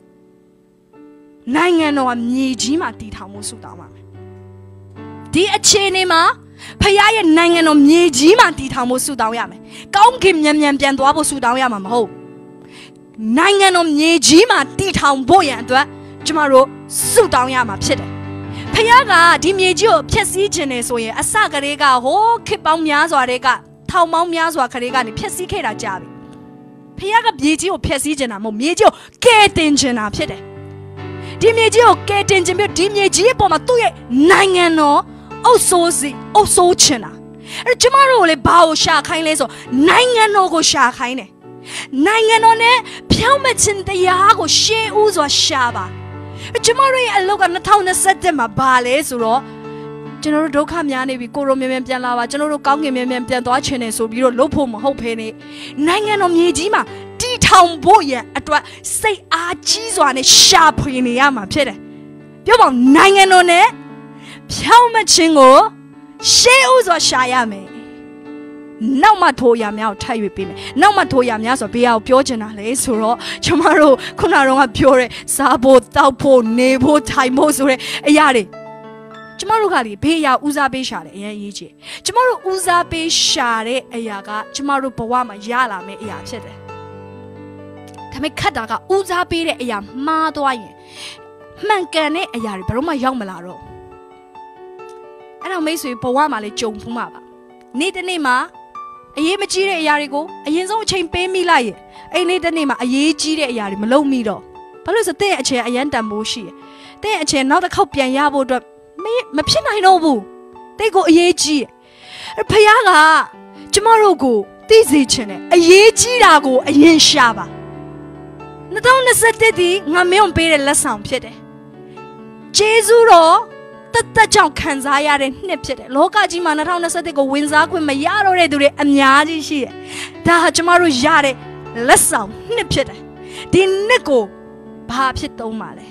Speaker 1: နိုင်ငံတော်ကမြေကြီးမှာတည်ထောင်မှုဆုတောင်းပါမယ်ဒီအခြေအနေမှာဖခင်ရဲ့နိုင်ငံတော်မြေကြီးမှာတည်ထောင်မှုဆုတောင်းရမယ်ကောင်းကင်မြန်မြန်ပြန်သွားဖို့ဆုတောင်းရမှာမဟုတ်နိုင်ငံတော်မြေကြီးမှာတည်ထောင်ဖို့ရန်အတွက်ကျမတို့ဆုတောင်းရမှာဖြစ်တယ်ဖခင်ကဒီမြေကြီးကိုဖျက်ဆီးခြင်းနေဆိုရင်အစကတည်းကဟိုးခေတ်ပေါင်းများစွာတွေကထောင်ပေါင်းများစွာခရီးကနေဖျက်ဆီးခဲ့တာကြာပြီဖခင်ကမြေကြီးကိုဖျက်ဆီးခြင်းတာမဟုတ်မြေကြီးကိုကယ်တင်ခြင်းတာဖြစ်တယ်ဒီမြေကြီးကိုကယ်တင်ခြင်းပြီးဒီမြေကြီးရဲ့ပေါ်မှာသူ့ရဲ့နိုင်ငံတော်အုပ်စိုးစီအုပ်စိုးခြင်းတာအဲ့ကျမတို့လည်းဘာကိုရှာခိုင်းလဲဆိုနိုင်ငံတော်ကိုရှာခိုင်းတယ်နိုင်ငံတော်နဲ့ဖြောင့်မခြင်းတရားကိုရှေးဦးစွာရှာပါကျမတို့ရဲ့အလုပ်က၂၀၂၁မှာဘာလဲဆိုတော့ကျွန်တော်တို့ဒုက္ခများနေပြီကိုရိုမြန်မြန်ပြန်လာပါကျွန်တော်တို့ကောင်းကင်မြန်မြန်ပြန်သွားချင်တယ်ဆိုပြီးတော့လုပ်ဖို့မဟုတ်ဘဲနဲ့နိုင်ငံတော်မြေကြီးမှာတည်ထောင်ဖို့ရန်အတွက်စိတ်အားကြီးစွာနဲ့ရှာဖွေနေရမှာဖြစ်တယ်ပြောပါနိုင်ငံတော်နဲ့ဖြောင့်မခြင်းကိုရှေးဥစွာရှာရမယ်နောက်မှထိုးရများကိုထိုက်၍ပေးမယ်နောက်မှထိုးရများဆိုဘေးအောင်ပြောချင်တာလေဆိုတော့ကျမတို့ခုနကတော့ပြောတဲ့စားဖို့တောက်ဖို့နေဖို့ထိုင်ဖို့ဆိုတဲ့အရာတွေကျမတို့ကလေဘေးရဦးစားပေးရှာတယ်အရင်ရေးချင်ကျမတို့ဦးစားပေးရှာတဲ့အရာကကျမတို့ဘဝမှာရလာမယ့်အရာဖြစ်တယ်ဒါပေမဲ့ခတ်တာကဦးစားပေးတဲ့အရာမှားသွားရင်မှန်ကန်တဲ့အရာတွေဘယ်တော့မှရောက်မလာတော့အဲ့တော့မိတ်ဆွေဘဝမှာလေကြုံဖူးမှာပါနေ့တစ်နေ့မှာအရေးမကြီးတဲ့အရာတွေကိုအရင်ဆုံးအချိန်ပေးမိလိုက်ရင်အဲ့နေ့တစ်နေ့မှာအရေးကြီးတဲ့အရာတွေမလုပ်မိတော့ဘာလို့ဆိုတဲ့အချိန်အရန်တန်ဖိုးရှိတယ်တဲ့အချိန်နောက်တစ်ခေါက်ပြန်ရဖို့အတွက်မဖြစ်နိုင်တော့ဘူးတိတ်ကိုအရေးကြီးဖခင်ကကျမတို့ကိုသိစေချင်တယ်အရေးကြီးတာကိုအရင်ရှာပါ၂၀၂၁ဒီငါမင်းပေးတဲ့လက်ဆောင်ဖြစ်တယ်ဂျေဇုတော်တသက်ကြောင့်ခံစားရတဲ့နှစ်ဖြစ်တယ်လောကကြီးမှာ၂၀၂၁ကိုဝင်စားခွင့်မရတော့တဲ့သူတွေအများကြီးရှိတယ်ဒါဟာကျမတို့ရတဲ့လက်ဆောင်နှစ်ဖြစ်တယ်ဒီနှစ်ကိုဘာဖြစ်သုံးပါလဲ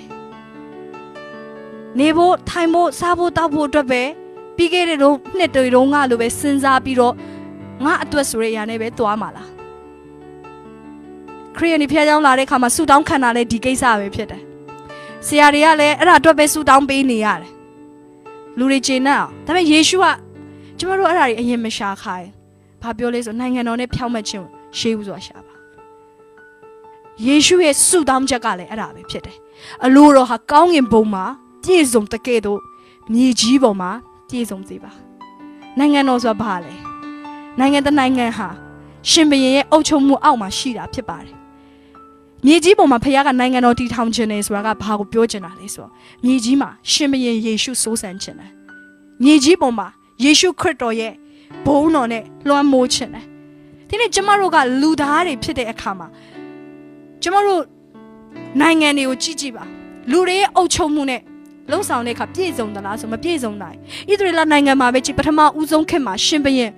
Speaker 1: နေဖို့ထိုင်ဖို့စားဖို့တောက်ဖို့အတွက်ပဲပြီးခဲ့တဲ့တော့နှစ်တွေတုန်းကလိုပဲစဉ်းစားပြီးတော့ငါအတွက်ဆိုရရနဲ့ပဲသွားမှာလားခရီးနီဖျားကြောင်းလာတဲ့ခါမှာဆူတောင်းခံတာလည်းဒီကိစ္စပဲဖြစ်တယ်ဆရာတွေကလည်းအဲ့ဒါအတွက်ပဲဆူတောင်းပေးနေရတယ်လူတွေကျေနပ်အောင်ဒါပေမဲ့ယေရှုကကျမတို့အဲ့ဒါတွေအရင်မရှာခိုင်းဘာပြောလဲဆိုနိုင်ငံတော်နဲ့ဖြောင့်မတ်ခြင်း 쉐우즈와 샤바 예수의 수담자가래 알아배 피대 알로로 하 가운인 보마 띠좀 따게도 미지보마 띠좀 띠바 나인간어서 바래 나인간다 나인간하 신비의 어초무 아우마 시라 피바래 미지보마 페야가 나인간어 뒤타운전에 소라가 바고 뼈전하래서 미지마 신비의 예수 소산전에 미지보마 예수 그리스도의 보너네 로모천에 근데 저마로가 루다리 피대 카마 저마로 나인간이고 찌지바 루레의 어초무네 로사오네 가 비정다라서 마 비정나이 이들라 나인간 마베 지 프타마 우종케마 신비의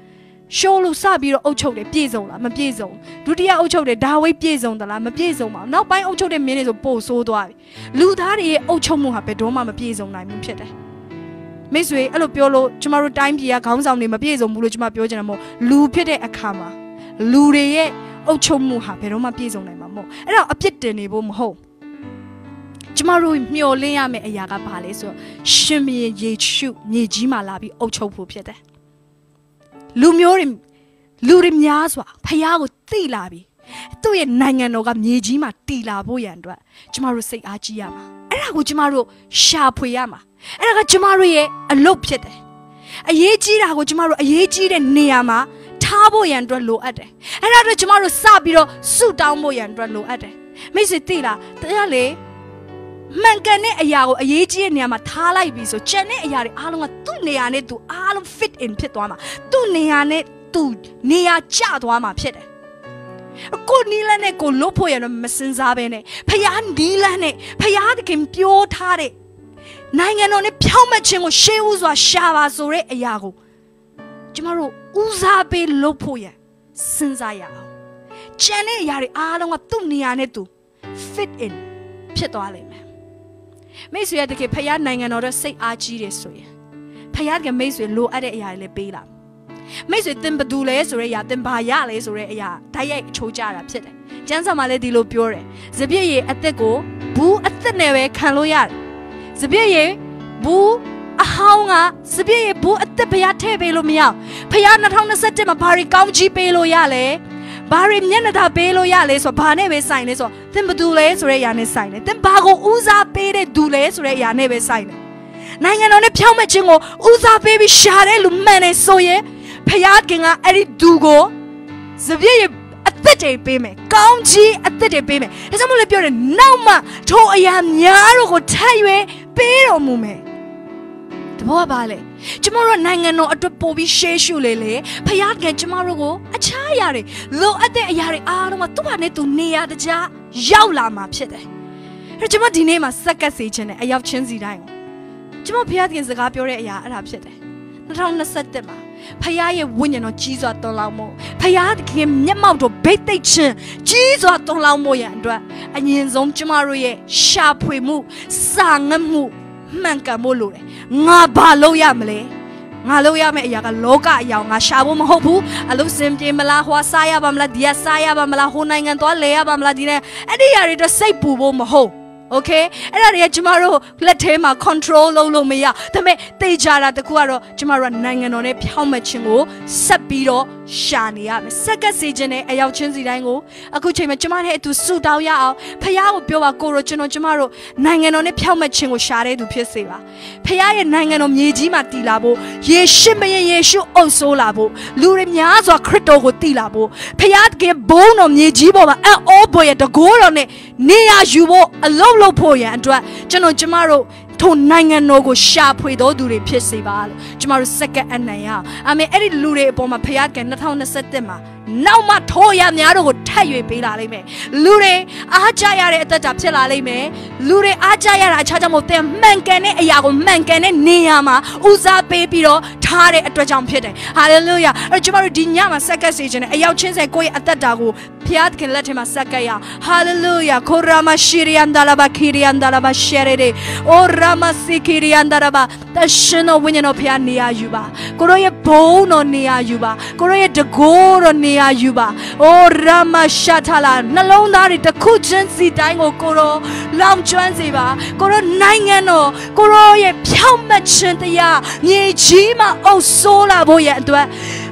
Speaker 1: 쇼로 사비로 어초데 비정라 마 비정 두티야 어초데 다웨 비정다라 마 비정마နောက်ပိုင်း 어초데 민에서ပိုဆိုးသွားပြီလူသားတွေရဲ့အုပ်ချုပ်မှုဟာဘယ်တော့မှမပြေဆုံးနိုင်ဘူးဖြစ်တယ်မိတ်ဆွေအဲ့လိုပြောလို့ကျမတို့တိုင်းပြည်ကခေါင်းဆောင်တွေမပြေဆုံးဘူးလို့ကျမပြောချင်တာမဟုတ်လူဖြစ်တဲ့အခါမှာလူတွေရဲ့အုပ်ချုပ်မှုဟာဘယ်တော့မှပြေဆုံးနိုင်မှာမဟုတ်အဲ့တော့အပြစ်တင်နေဖို့မဟုတ်ကျမတို့မျှော်လင့်ရမယ့်အရာကဘာလဲဆိုတော့ရှင်ဘုရင်ယေရှုမြေကြီးမှာလာပြီးအုပ်ချုပ်ဖို့ဖြစ်တယ်လူမျိုးတွေလူတွေများစွာဖခင်ကိုသိလာပြီးသူ့ရဲ့နိုင်ငံတော်ကမြေကြီးမှာတည်လာဖို့ရန်အတွက်ကျမတို့စိတ်အားကြီးရမှာအဲ့ဒါကိုကျမတို့ရှာဖွေရမှာအဲ့ဒါကကျမတို့ရဲ့အလုပ်ဖြစ်တယ်အရေးကြီးတာကိုကျမတို့အရေးကြီးတဲ့နေရာမှာထားဖို့ရန်အတွက်လိုအပ်တယ်အဲ့ဒါတော့ကျမတို့စပြီးတော့ဆုတောင်းဖို့ရန်အတွက်လိုအပ်တယ်မိတ်ဆွေသိလားတရားလေမှန်ကန်တဲ့အရာကိုအရေးကြီးတဲ့နေရာမှာထားလိုက်ပြီဆိုကျန်တဲ့အရာတွေအားလုံးကသူ့နေရာနဲ့သူအားလုံး fit in ဖြစ်သွားမှာသူ့နေရာနဲ့သူနေရာကျသွားမှာဖြစ်တယ်ကိုနီလနဲ့ကိုလို့ဖို့ရတော့မစင်စားပဲနဲ့ဖယားနီလနဲ့ဖယားတခင်ပြောထားတဲ့နိုင်ငံတော်နဲ့ဖြောင့်မတ်ခြင်းကိုရှေးဦးစွာရှာပါဆိုတဲ့အရာကိုကျမတို့ဦးစားပေးလို့ဖို့ရစဉ်းစားရအောင်ကျန်တဲ့အရာတွေအားလုံးကသူ့နေရာနဲ့သူ fit in ဖြစ်သွားလိမ့်မယ်မိတ်ဆွေတကယ်ဖယားနိုင်ငံတော်ရဲ့စိတ်အားကြီးတယ်ဆိုရင်ဖယားကမိတ်ဆွေလိုအပ်တဲ့အရာတွေလည်းပေးလာမိတ်ဆွေတင်ဘသူလဲဆိုတဲ့အရာတင်ဘာရလဲဆိုတဲ့အရာဓာတ်ရိုက်ချိုးကြတာဖြစ်တယ်ကျမ်းစာမှာလည်းဒီလိုပြောတယ်စပြည့်ရည်အသက်ကိုဘူးအသက်နဲ့ပဲခံလို့ရတယ်စပြည့်ရည်ဘူးအဟောင်းကစပြည့်ရည်ဘူးအသက်ဖယားထည့်ပေးလို့မရဖယား၂၀၂၁မှာဘာတွေကောင်းကြီးပေးလို့ရလဲဘာတွေမျက်နှာသာပေးလို့ရလဲဆိုဘာနဲ့ပဲဆိုင်လဲဆိုသင်ဘသူလဲဆိုတဲ့အရာနဲ့ဆိုင်တယ်သင်ဘာကိုဦးစားပေးတဲ့သူလဲဆိုတဲ့အရာနဲ့ပဲဆိုင်တယ်နိုင်ငံတော်နဲ့ဖြောင့်မတ်ခြင်းကိုဦးစားပေးပြီးရှာတဲ့လူမှန်တယ်ဆိုရင်ဖယားခင်ကအဲ့ဒီသူကိုစပြည့်ရအသက်တွေပေးမယ်ကောင်းကြီးအသက်တွေပေးမယ်ဒါကြောင့်မို့လဲပြောတယ်နောက်မှထိုအရာများတို့ကိုထပ်၍ပေးတော်မူမယ်တဘောပါလေကျမတို့နိုင်ငံတော်အတွက်ပို့ပြီးရှေးရှုလေလေဖယားကကျမတို့ကိုအခြားအရာတွေလိုအပ်တဲ့အရာတွေအားလုံးကသူ့ဘာနဲ့သူနေရာတကြားရောက်လာမှာဖြစ်တယ်အဲကျမဒီနေ့မှာစက္ကပ်စေခြင်းနဲ့အရောက်ချင်းစီတိုင်းကိုကျမဖယားကစကားပြောတဲ့အရာအဲ့ဒါဖြစ်တယ်၂၀၂၁မှာဖယားရဲ့ဝိညာဉ်တော်ကြီးစွာတွန်းလောင်းမှုဖယားခင်မျက်မှောက်တော်ဗိတ်သိက်ခြင်းကြီးစွာတွန်းလောင်းမှုရန်အတွက်အငြင်းဆုံးကျမတို့ရဲ့ရှာဖွေမှုစာငတ်မှုမှန်ကန်ဖို့လိုတယ်ငါဘာလုပ်ရမလဲငါလုပ်ရမယ့်အရာကလောကအရာငါရှာဖို့မဟုတ်ဘူးအလုပ်စင်ပြေမလားဟွာစားရပါမလားဒီကစားရပါမလားဟိုနိုင်ငံသွားလဲရပါမလားဒီနဲ့အဲ့ဒီအရာတွေတော့စိတ်ပူဖို့မဟုတ်Okay အဲ့ဒါတွေကကျမတို့လက်ထဲမှာ control လုပ်လို့မရဒါပေမဲ့တေချာတာတခုကတော့ကျမတို့ကနိုင်ငံတော်နဲ့ဖြောင့်မတ်ခြင်းကိုဆက်ပြီးတော့ရှာနေရမယ်စက္ကပ်စီခြင်းနဲ့အရောက်ချင်းစီတိုင်းကိုအခုချိန်မှာကျမနဲ့အတူဆူတောင်းရအောင်ဖခင်ကိုပြောပါကိုရောကျွန်တော်ကျမတို့နိုင်ငံတော်နဲ့ဖြောင့်မတ်ခြင်းကိုရှာတဲ့သူဖြစ်စေပါဖခင်ရဲ့နိုင်ငံတော်မြေကြီးမှာတည်လာဖို့ယေရှုမင်းယေရှုအုပ်စိုးလာဖို့လူတွေများစွာခရစ်တော်ကိုတည်လာဖို့ဖခင်ကဘုန်းတော်မြေကြီးပေါ်မှာအောဘွေရတကိုးတော်နဲ့နေရာယူဖို့အလုံးလို့ဖို့ရန်အတွက်ကျွန်တော်ကျမတို့ထိုနိုင်ငံတော်ကိုရှာဖွေတော်သူတွေဖြစ်စေပါလို့ကျမတို့စက္ကပ်အနံ့ရအာမင်အဲ့ဒီလူတွေအပေါ်မှာဖခင်က၂၀၂၁မှာနောက်မှထိုရများတို့ကိုထပ်၍ပေးလာလိမ့်မယ်လူတွေအားကြရတဲ့အသက်တာဖြစ်လာလိမ့်မယ်လူတွေအားကြရတာအခြားကြောင့်မဟုတ်တဲ့မှန်ကန်တဲ့အရာကိုမှန်ကန်တဲ့နေရာမှာဦးစားပေးပြီးတော့ထားတဲ့အတွက်ကြောင့်ဖြစ်တယ်ဟာလေလုယာအဲ့ကျမတို့ဒီညမှာစက္ကပ်စေခြင်းနဲ့အရောက်ချင်းစေကိုယ့်ရဲ့အသက်တာကိုဖခင်လက်ထဲမှာစက္ကပ်ရဟာလေလုယာကိုရာမရှိရီယန်ဒါလာဘာခီရီယန်ဒါလာဘာရှေရဒေအိုရာမစီခီရီယန်ဒါလာဘာတရှင်တော်ဝိညာဉ်တော်ဖခင်နေရာယူပါကိုရောရဲ့ဘုန်းတော်နေရာယူပါကိုရောရဲ့တကိုးတော်နေရာယူပါအိုရာမရှာထလာနှလုံးသားတွေတစ်ခုချင်းစီတိုင်းကိုကိုရောလောင်ကျွမ်းစေပါကိုရောနိုင်ငံတော်ကိုရောရဲ့ဖြောင့်မတ်ခြင်းတရားမြေကြီးမှာအုပ်စိုးလာဖို့ရဲ့အတွက်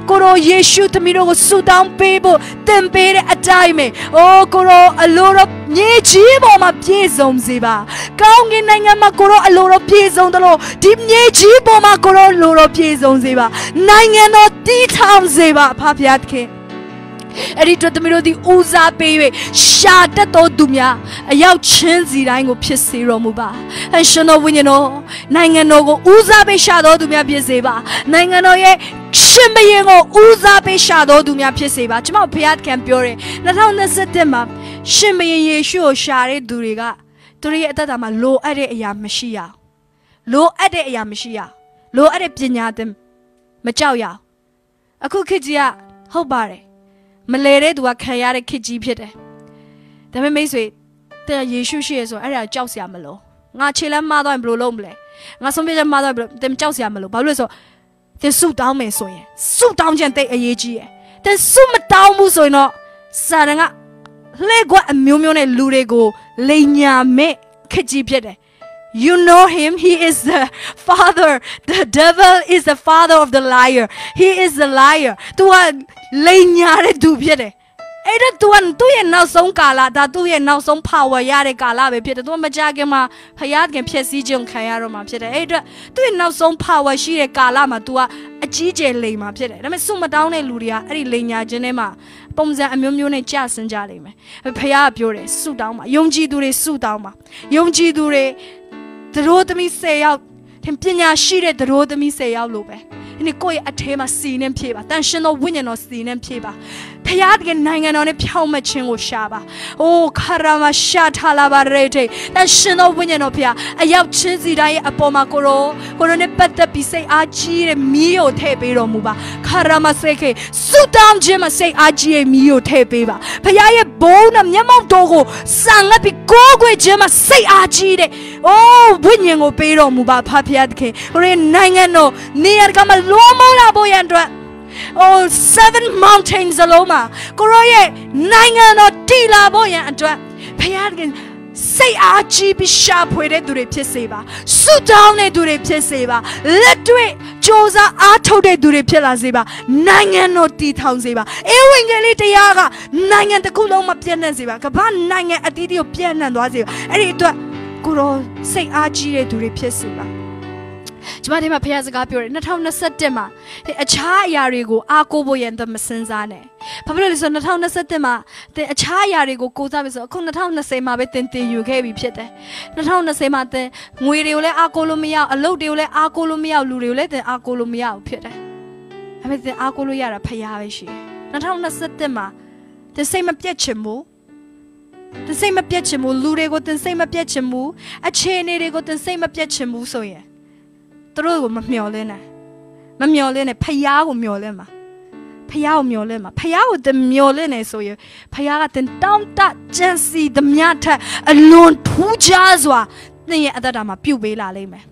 Speaker 1: koro Yeshu tamiro ko sudang pebo tempere ataime oh koro aloro nyeji mo ma piezong ziba kaungi nanga ma koro aloro piezong dalo dim nyeji mo ma koro aloro piezong ziba nanga no ti tham ziba papiat ke eri to tamiro di uza pewe sha tat to tu mya ayauk chin si dain ko phit se ro mu ba a shin no winyan no nangan no ko uza pe sha to tu mya phit se ba nangan no ye shin mayin ko uza pe sha to tu mya phit se ba chama phayat kan pyo de twenty twenty-one ma shin mayin Yeshu ko sha de tu de ka tu de ye atat ta ma lo at de aya mashi ya lo at de aya mashi ya lo at de pnya tin ma jauk yaအခုခေတ်ကြီးကဟုတ်ပါတယ်မလဲတဲ့သူကခံရတဲ့ခေတ်ကြီးဖြစ်တယ်ဒါပေမဲ့မိတ်ဆွေတဲ့ယေရှုရှိရဆိုအဲ့ဒါကြောက်စရာမလိုငါခြေလမ်းမှားသွားရင်ဘယ်လိုလုပ်မလဲငါဆုံးဖြတ်ချက်မှားသွားရင်တင်ကြောက်စရာမလိုဘာလို့လဲဆိုတင်ဆုတောင်းမယ်ဆိုရင်ဆုတောင်းခြင်းတိတ်အရေးကြီးရယ်တင်ဆုမတောင်းဘူးဆိုရင်တော့စာရန်ကလှဲ့ကွက်အမျိုးမျိုးနဲ့လူတွေကိုလိန်ညာမဲ့ခေတ်ကြီးဖြစ်တယ်You know him, he is the father. The devil is the father of the liar. He is the liar. Tu a lenyare du piede. Eda tu an tu ye now song kala, da tu ye now song power yare kala be piede. Tu majage ma hayat gen piesi jong kayaro ma piede. Eda tu ye now song power shire kala ma tu a ajije le ma piede. Da me suma down ne luria, eri lenya jene ma. ပုံစံအမျိုးမျိုးနဲ့ကြာဆင်းကြလိမ့်မယ်ဖခင်ကပြောတယ်ဆုတောင်းပါယုံကြည်သူတွေဆုတောင်းပါယုံကြည်သူတွေသူတို့သမီးtenယောက်ပညာရှိတဲ့သူတို့သမီးtenယောက်လို့ပဲဒီနေ့ကိုယ့်ရဲ့အထဲမှာစီနဲ့ဖြည့်ပါတန်ရှင်သောဝိညာဉ်တော်စီနဲ့ဖြည့်ပါဖခင်ကနိုင်ငံတော်နဲ့ဖြောင့်မတ်ခြင်းကိုရှာပါအိုးခရမရှာထားလာပါရဲတဲ့တန်ရှင်သောဝိညာဉ်တော်ဖခင်အရောက်ချင်းစီတိုင်းရဲ့အပေါ်မှာကိုရောကိုရောနဲ့ပတ်သက်ပြီးစိတ်အားကြီးတဲ့မီးကိုထည့်ပေးတော်မူပါခရမစိတ်ခေဆုတောင်းခြင်းမှာစိတ်အားကြီးရဲ့မီးကိုထည့်ပေးပါဖခင်ရဲ့ဘုန်းနဲ့မျက်မှောက်တော်ကိုစံငတ်ပြီးကိုးကွယ်ခြင်းမှာစိတ်အားကြီးတဲ့အိုးဝိညာဉ်ကိုပေးတော်မူပါဖခင်ကိုရောနိုင်ငံတော်နေရာကမှာလောမောလာဖို့ရန်အတွက်Oh seven mountains aloma koroye nangan no tila boyan atwa phayat say achi bi sha phwe de tu de phit se ba su down de tu de phit se ba let twe josa a thot de tu de phit la se ba nangan no ti thong se ba e wingeli taya ga nangan taku long ma pyan nan se ba ka ba nangan atiti ko pyan nan twa se ba ai di atwa ko ro say achi de tu de phit se baကျမတို့မှာဖခင်စကားပြောတယ်twenty twenty-oneမှာအခြားအရာတွေကိုအားကိုးဖို့ရန်တော့မစင်စားနဲ့ဘာဖြစ်လို့လဲဆိုတော့twenty twenty-oneမှာသင်အခြားအရာတွေကိုကိုးစားပြီဆိုအခုtwenty twentyမှာပဲသင်တင်ယူခဲ့ပြီဖြစ်တယ်twenty twentyမှာသင်ငွေတွေကိုလည်းအားကိုးလို့မရအောင်အလုပ်တွေကိုလည်းအားကိုးလို့မရအောင်လူတွေကိုလည်းသင်အားကိုးလို့မရအောင်ဖြစ်တယ်ဒါပေမဲ့သင်အားကိုးလို့ရတာဖခင်ပဲရှိတယ်twenty twenty-oneမှာသင်စိတ်မပြတ်ချင်ဘူးသင်စိတ်မပြတ်ချင်ဘူးလူတွေကိုသင်စိတ်မပြတ်ချင်ဘူးအခြေအနေတွေကိုသင်စိတ်မပြတ်ချင်ဘူးဆိုရင်သူတို့ကိုမမျှော်လင့်နဲ့မမျှော်လင့်နဲ့ဖယားကိုမျှော်လင့်မှာဖယားကိုမျှော်လင့်မှာဖယားကိုတင်မျှော်လင့်နေဆိုရင်ဖယားကတင်တောင်းတကြံစီသမျှထက်အလွန်ထူးခြားစွာသင်ရဲ့အသက်တာမှာပြုပေးလာလိမ့်မယ်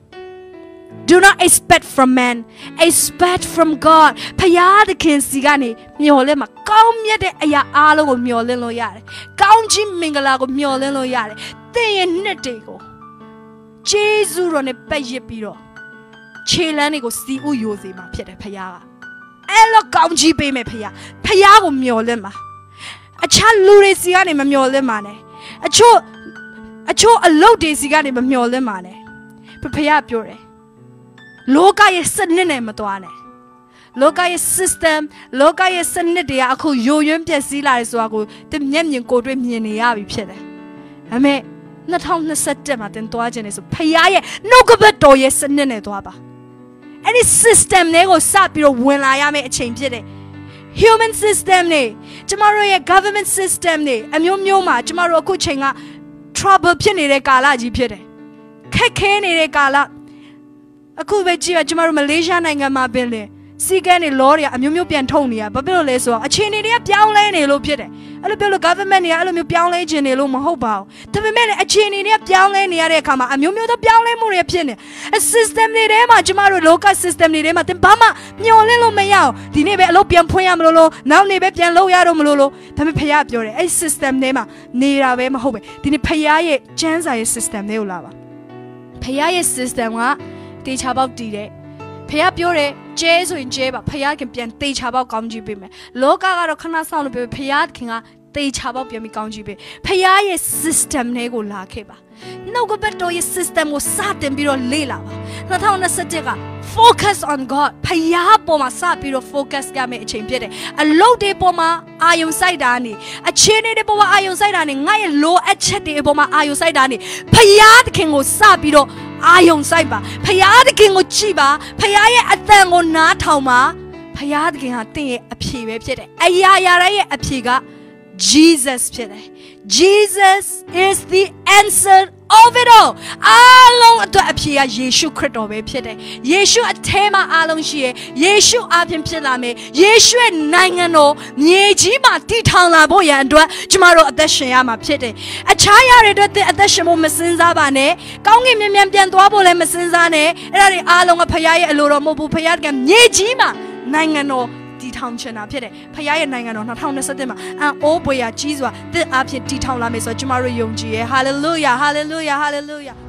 Speaker 1: Do not expect from man expect from God ဖယားသခင်စီကနေမျှော်လင့်မှာကောင်းမြတ်တဲ့အရာအားလုံးကိုမျှော်လင့်လို့ရတယ်ကောင်းချီးမင်္ဂလာကိုမျှော်လင့်လို့ရတယ်သင်ရဲ့နှစ်တွေကိုဂျေဇုတော်နဲ့ပတ်ရစ်ပြီးတော့ခြေလမ်းတွေကိုစီဥယိုစေမှာဖြစ်တယ်ဖခင်ကအဲ့လိုကောင်းကြီးပေးမယ်ဖခင်ဖခင်ကိုမျှော်လင့်မှာအခြားလူတွေစီကနေမမျှော်လင့်မှာနဲ့အချို့အချို့အလုပ်တွေစီကနေမမျှော်လင့်မှာနဲ့ဖခင်ပြောတယ်လောကရဲ့စနစ်နဲ့မသွားနဲ့လောကရဲ့ system လောကရဲ့စနစ်တွေကအခုယိုယွင်းပျက်စီးလာတယ်ဆိုတာကိုသင်မျက်မြင်ကိုယ်တွေ့မြင်နေရပြီဖြစ်တယ်ဒါပေမဲ့twenty twenty-oneမှာတင်သွားခြင်းလေဆိုဖခင်ရဲ့နှုတ်ကပတ်တော်ရဲ့စနစ်နဲ့သွားပါအဲ့ဒီ system တွေကိုစပြီးတော့ဝင်လာရမယ့်အချိန်ဖြစ်တယ် human system တွေကျမတို့ရဲ့ government system တွေအမျိုးမျိုးမှာကျမတို့အခုချိန်က trouble ဖြစ်နေတဲ့ကာလကြီးဖြစ်တယ်ခက်ခဲနေတဲ့ကာလအခုပဲကြည့်ရကျမတို့မလေးရှားနိုင်ငံမှာပင်လေစီကန်းတွေလောတွေအမျိုးမျိုးပြန်ထုတ်နေရဘာဖြစ်လို့လဲဆိုတော့အခြေအနေတွေကပြောင်းလဲနေလို့ဖြစ်တယ်အဲ့လိုပြောလို့ government တွေကအဲ့လိုမျိုးပြောင်းလဲခြင်းနေလို့မဟုတ်ပါဘူးဒါပေမဲ့အခြေအနေတွေကပြောင်းလဲနေရတဲ့အခါမှာအမျိုးမျိုးသောပြောင်းလဲမှုတွေဖြစ်နေ system တွေထဲမှာကျမတို့ local system တွေထဲမှာတင်ဘာမှမျှော်လင့်လို့မရအောင်ဒီနေ့ပဲအလုပ်ပြန်ဖွင့်ရမလို့လို့နောက်နေ့ပဲပြန်လုပ်ရတော့မလို့လို့ဒါပေမဲ့ဖခင်ပြောတယ်အဲ့ system ထဲမှာနေတာပဲမဟုတ်ပဲဒီနေ့ဖခင်ရဲ့ကျမ်းစာရဲ့ system တွေကိုလာပါဖခင်ရဲ့ system ကတေချာပေါက်တည်တဲ့ဖះပြောတယ်ကျဲဆိုရင်ကျဲပါဖះခင်ပြန်တေချာပေါက်ကောင်းကြည့်ပေးမယ်လောကကတော့ခဏဆောင်လို့ပြောဖះခင်ကတေချာပေါက်ပြန်ပြီးကောင်းကြည့်ပေးဖះရဲ့ system တွေကိုလာခဲ့ပါနှုတ်ကပတ်တော်ရဲ့ system ကိုစတင်ပြီးတော့လေ့လာပါ၂၀၂၁က focus on God ဖះပေါ်မှာစပြီးတော့ focus ရမယ့်အချိန်ဖြစ်တယ်အလုပ်တွေပေါ်မှာအာယုံစိုက်တာနေအခြေအနေတွေပေါ်မှာအာယုံစိုက်တာနေငါရဲ့လိုအပ်ချက်တွေပေါ်မှာအာယုံစိုက်တာနေဖះသခင်ကိုစပြီးတော့အာယုံစိုက်ပါဖះသခင်ကိုကြည့်ပါဖះရဲ့အသံကိုနားထောင်ပါဖះသခင်ဟာတင့်ရဲ့အဖြေပဲဖြစ်တယ်အရာရာရဲ့အဖြေက Jesus ဖြစ်တယ် Jesus is the answer of it all အားလုံးအတွက်အဖြေကယေရှုခရစ်တော်ပဲဖြစ်တယ်ယေရှုအထဲမှာအားလုံးရှိရယေရှုအပြင်ဖြစ်လာမယ်ယေရှုရဲ့နိုင်ငံတော်မြေကြီးမှာတည်ထောင်လာဖို့ရန်အတွက်ကျမတို့အသက်ရှင်ရမှာဖြစ်တယ်အခြားရတဲ့အတွက်အသက်ရှင်ဖို့မစင်စားပါနဲ့ကောင်းကင်မြန်မြန်ပြန်သွားဖို့လည်းမစင်စားနဲ့အဲ့ဒါတွေအားလုံးကဖခင်ရဲ့အလိုတော်မဟုတ်ဘူးဖခင်ကမြေကြီးမှာနိုင်ငံတော်တည်ထောင်ချင်တာဖြစ်တယ်ဖခင်ရဲ့နိုင်ငံတော်၂၀၂၁မှာအန်အိုးပွေရာကြီးစွာသစ်အဖြစ်တည်ထောင်လာမယ်ဆိုတော့ကျမတို့ယုံကြည်ရဲ့ hallelujah hallelujah hallelujah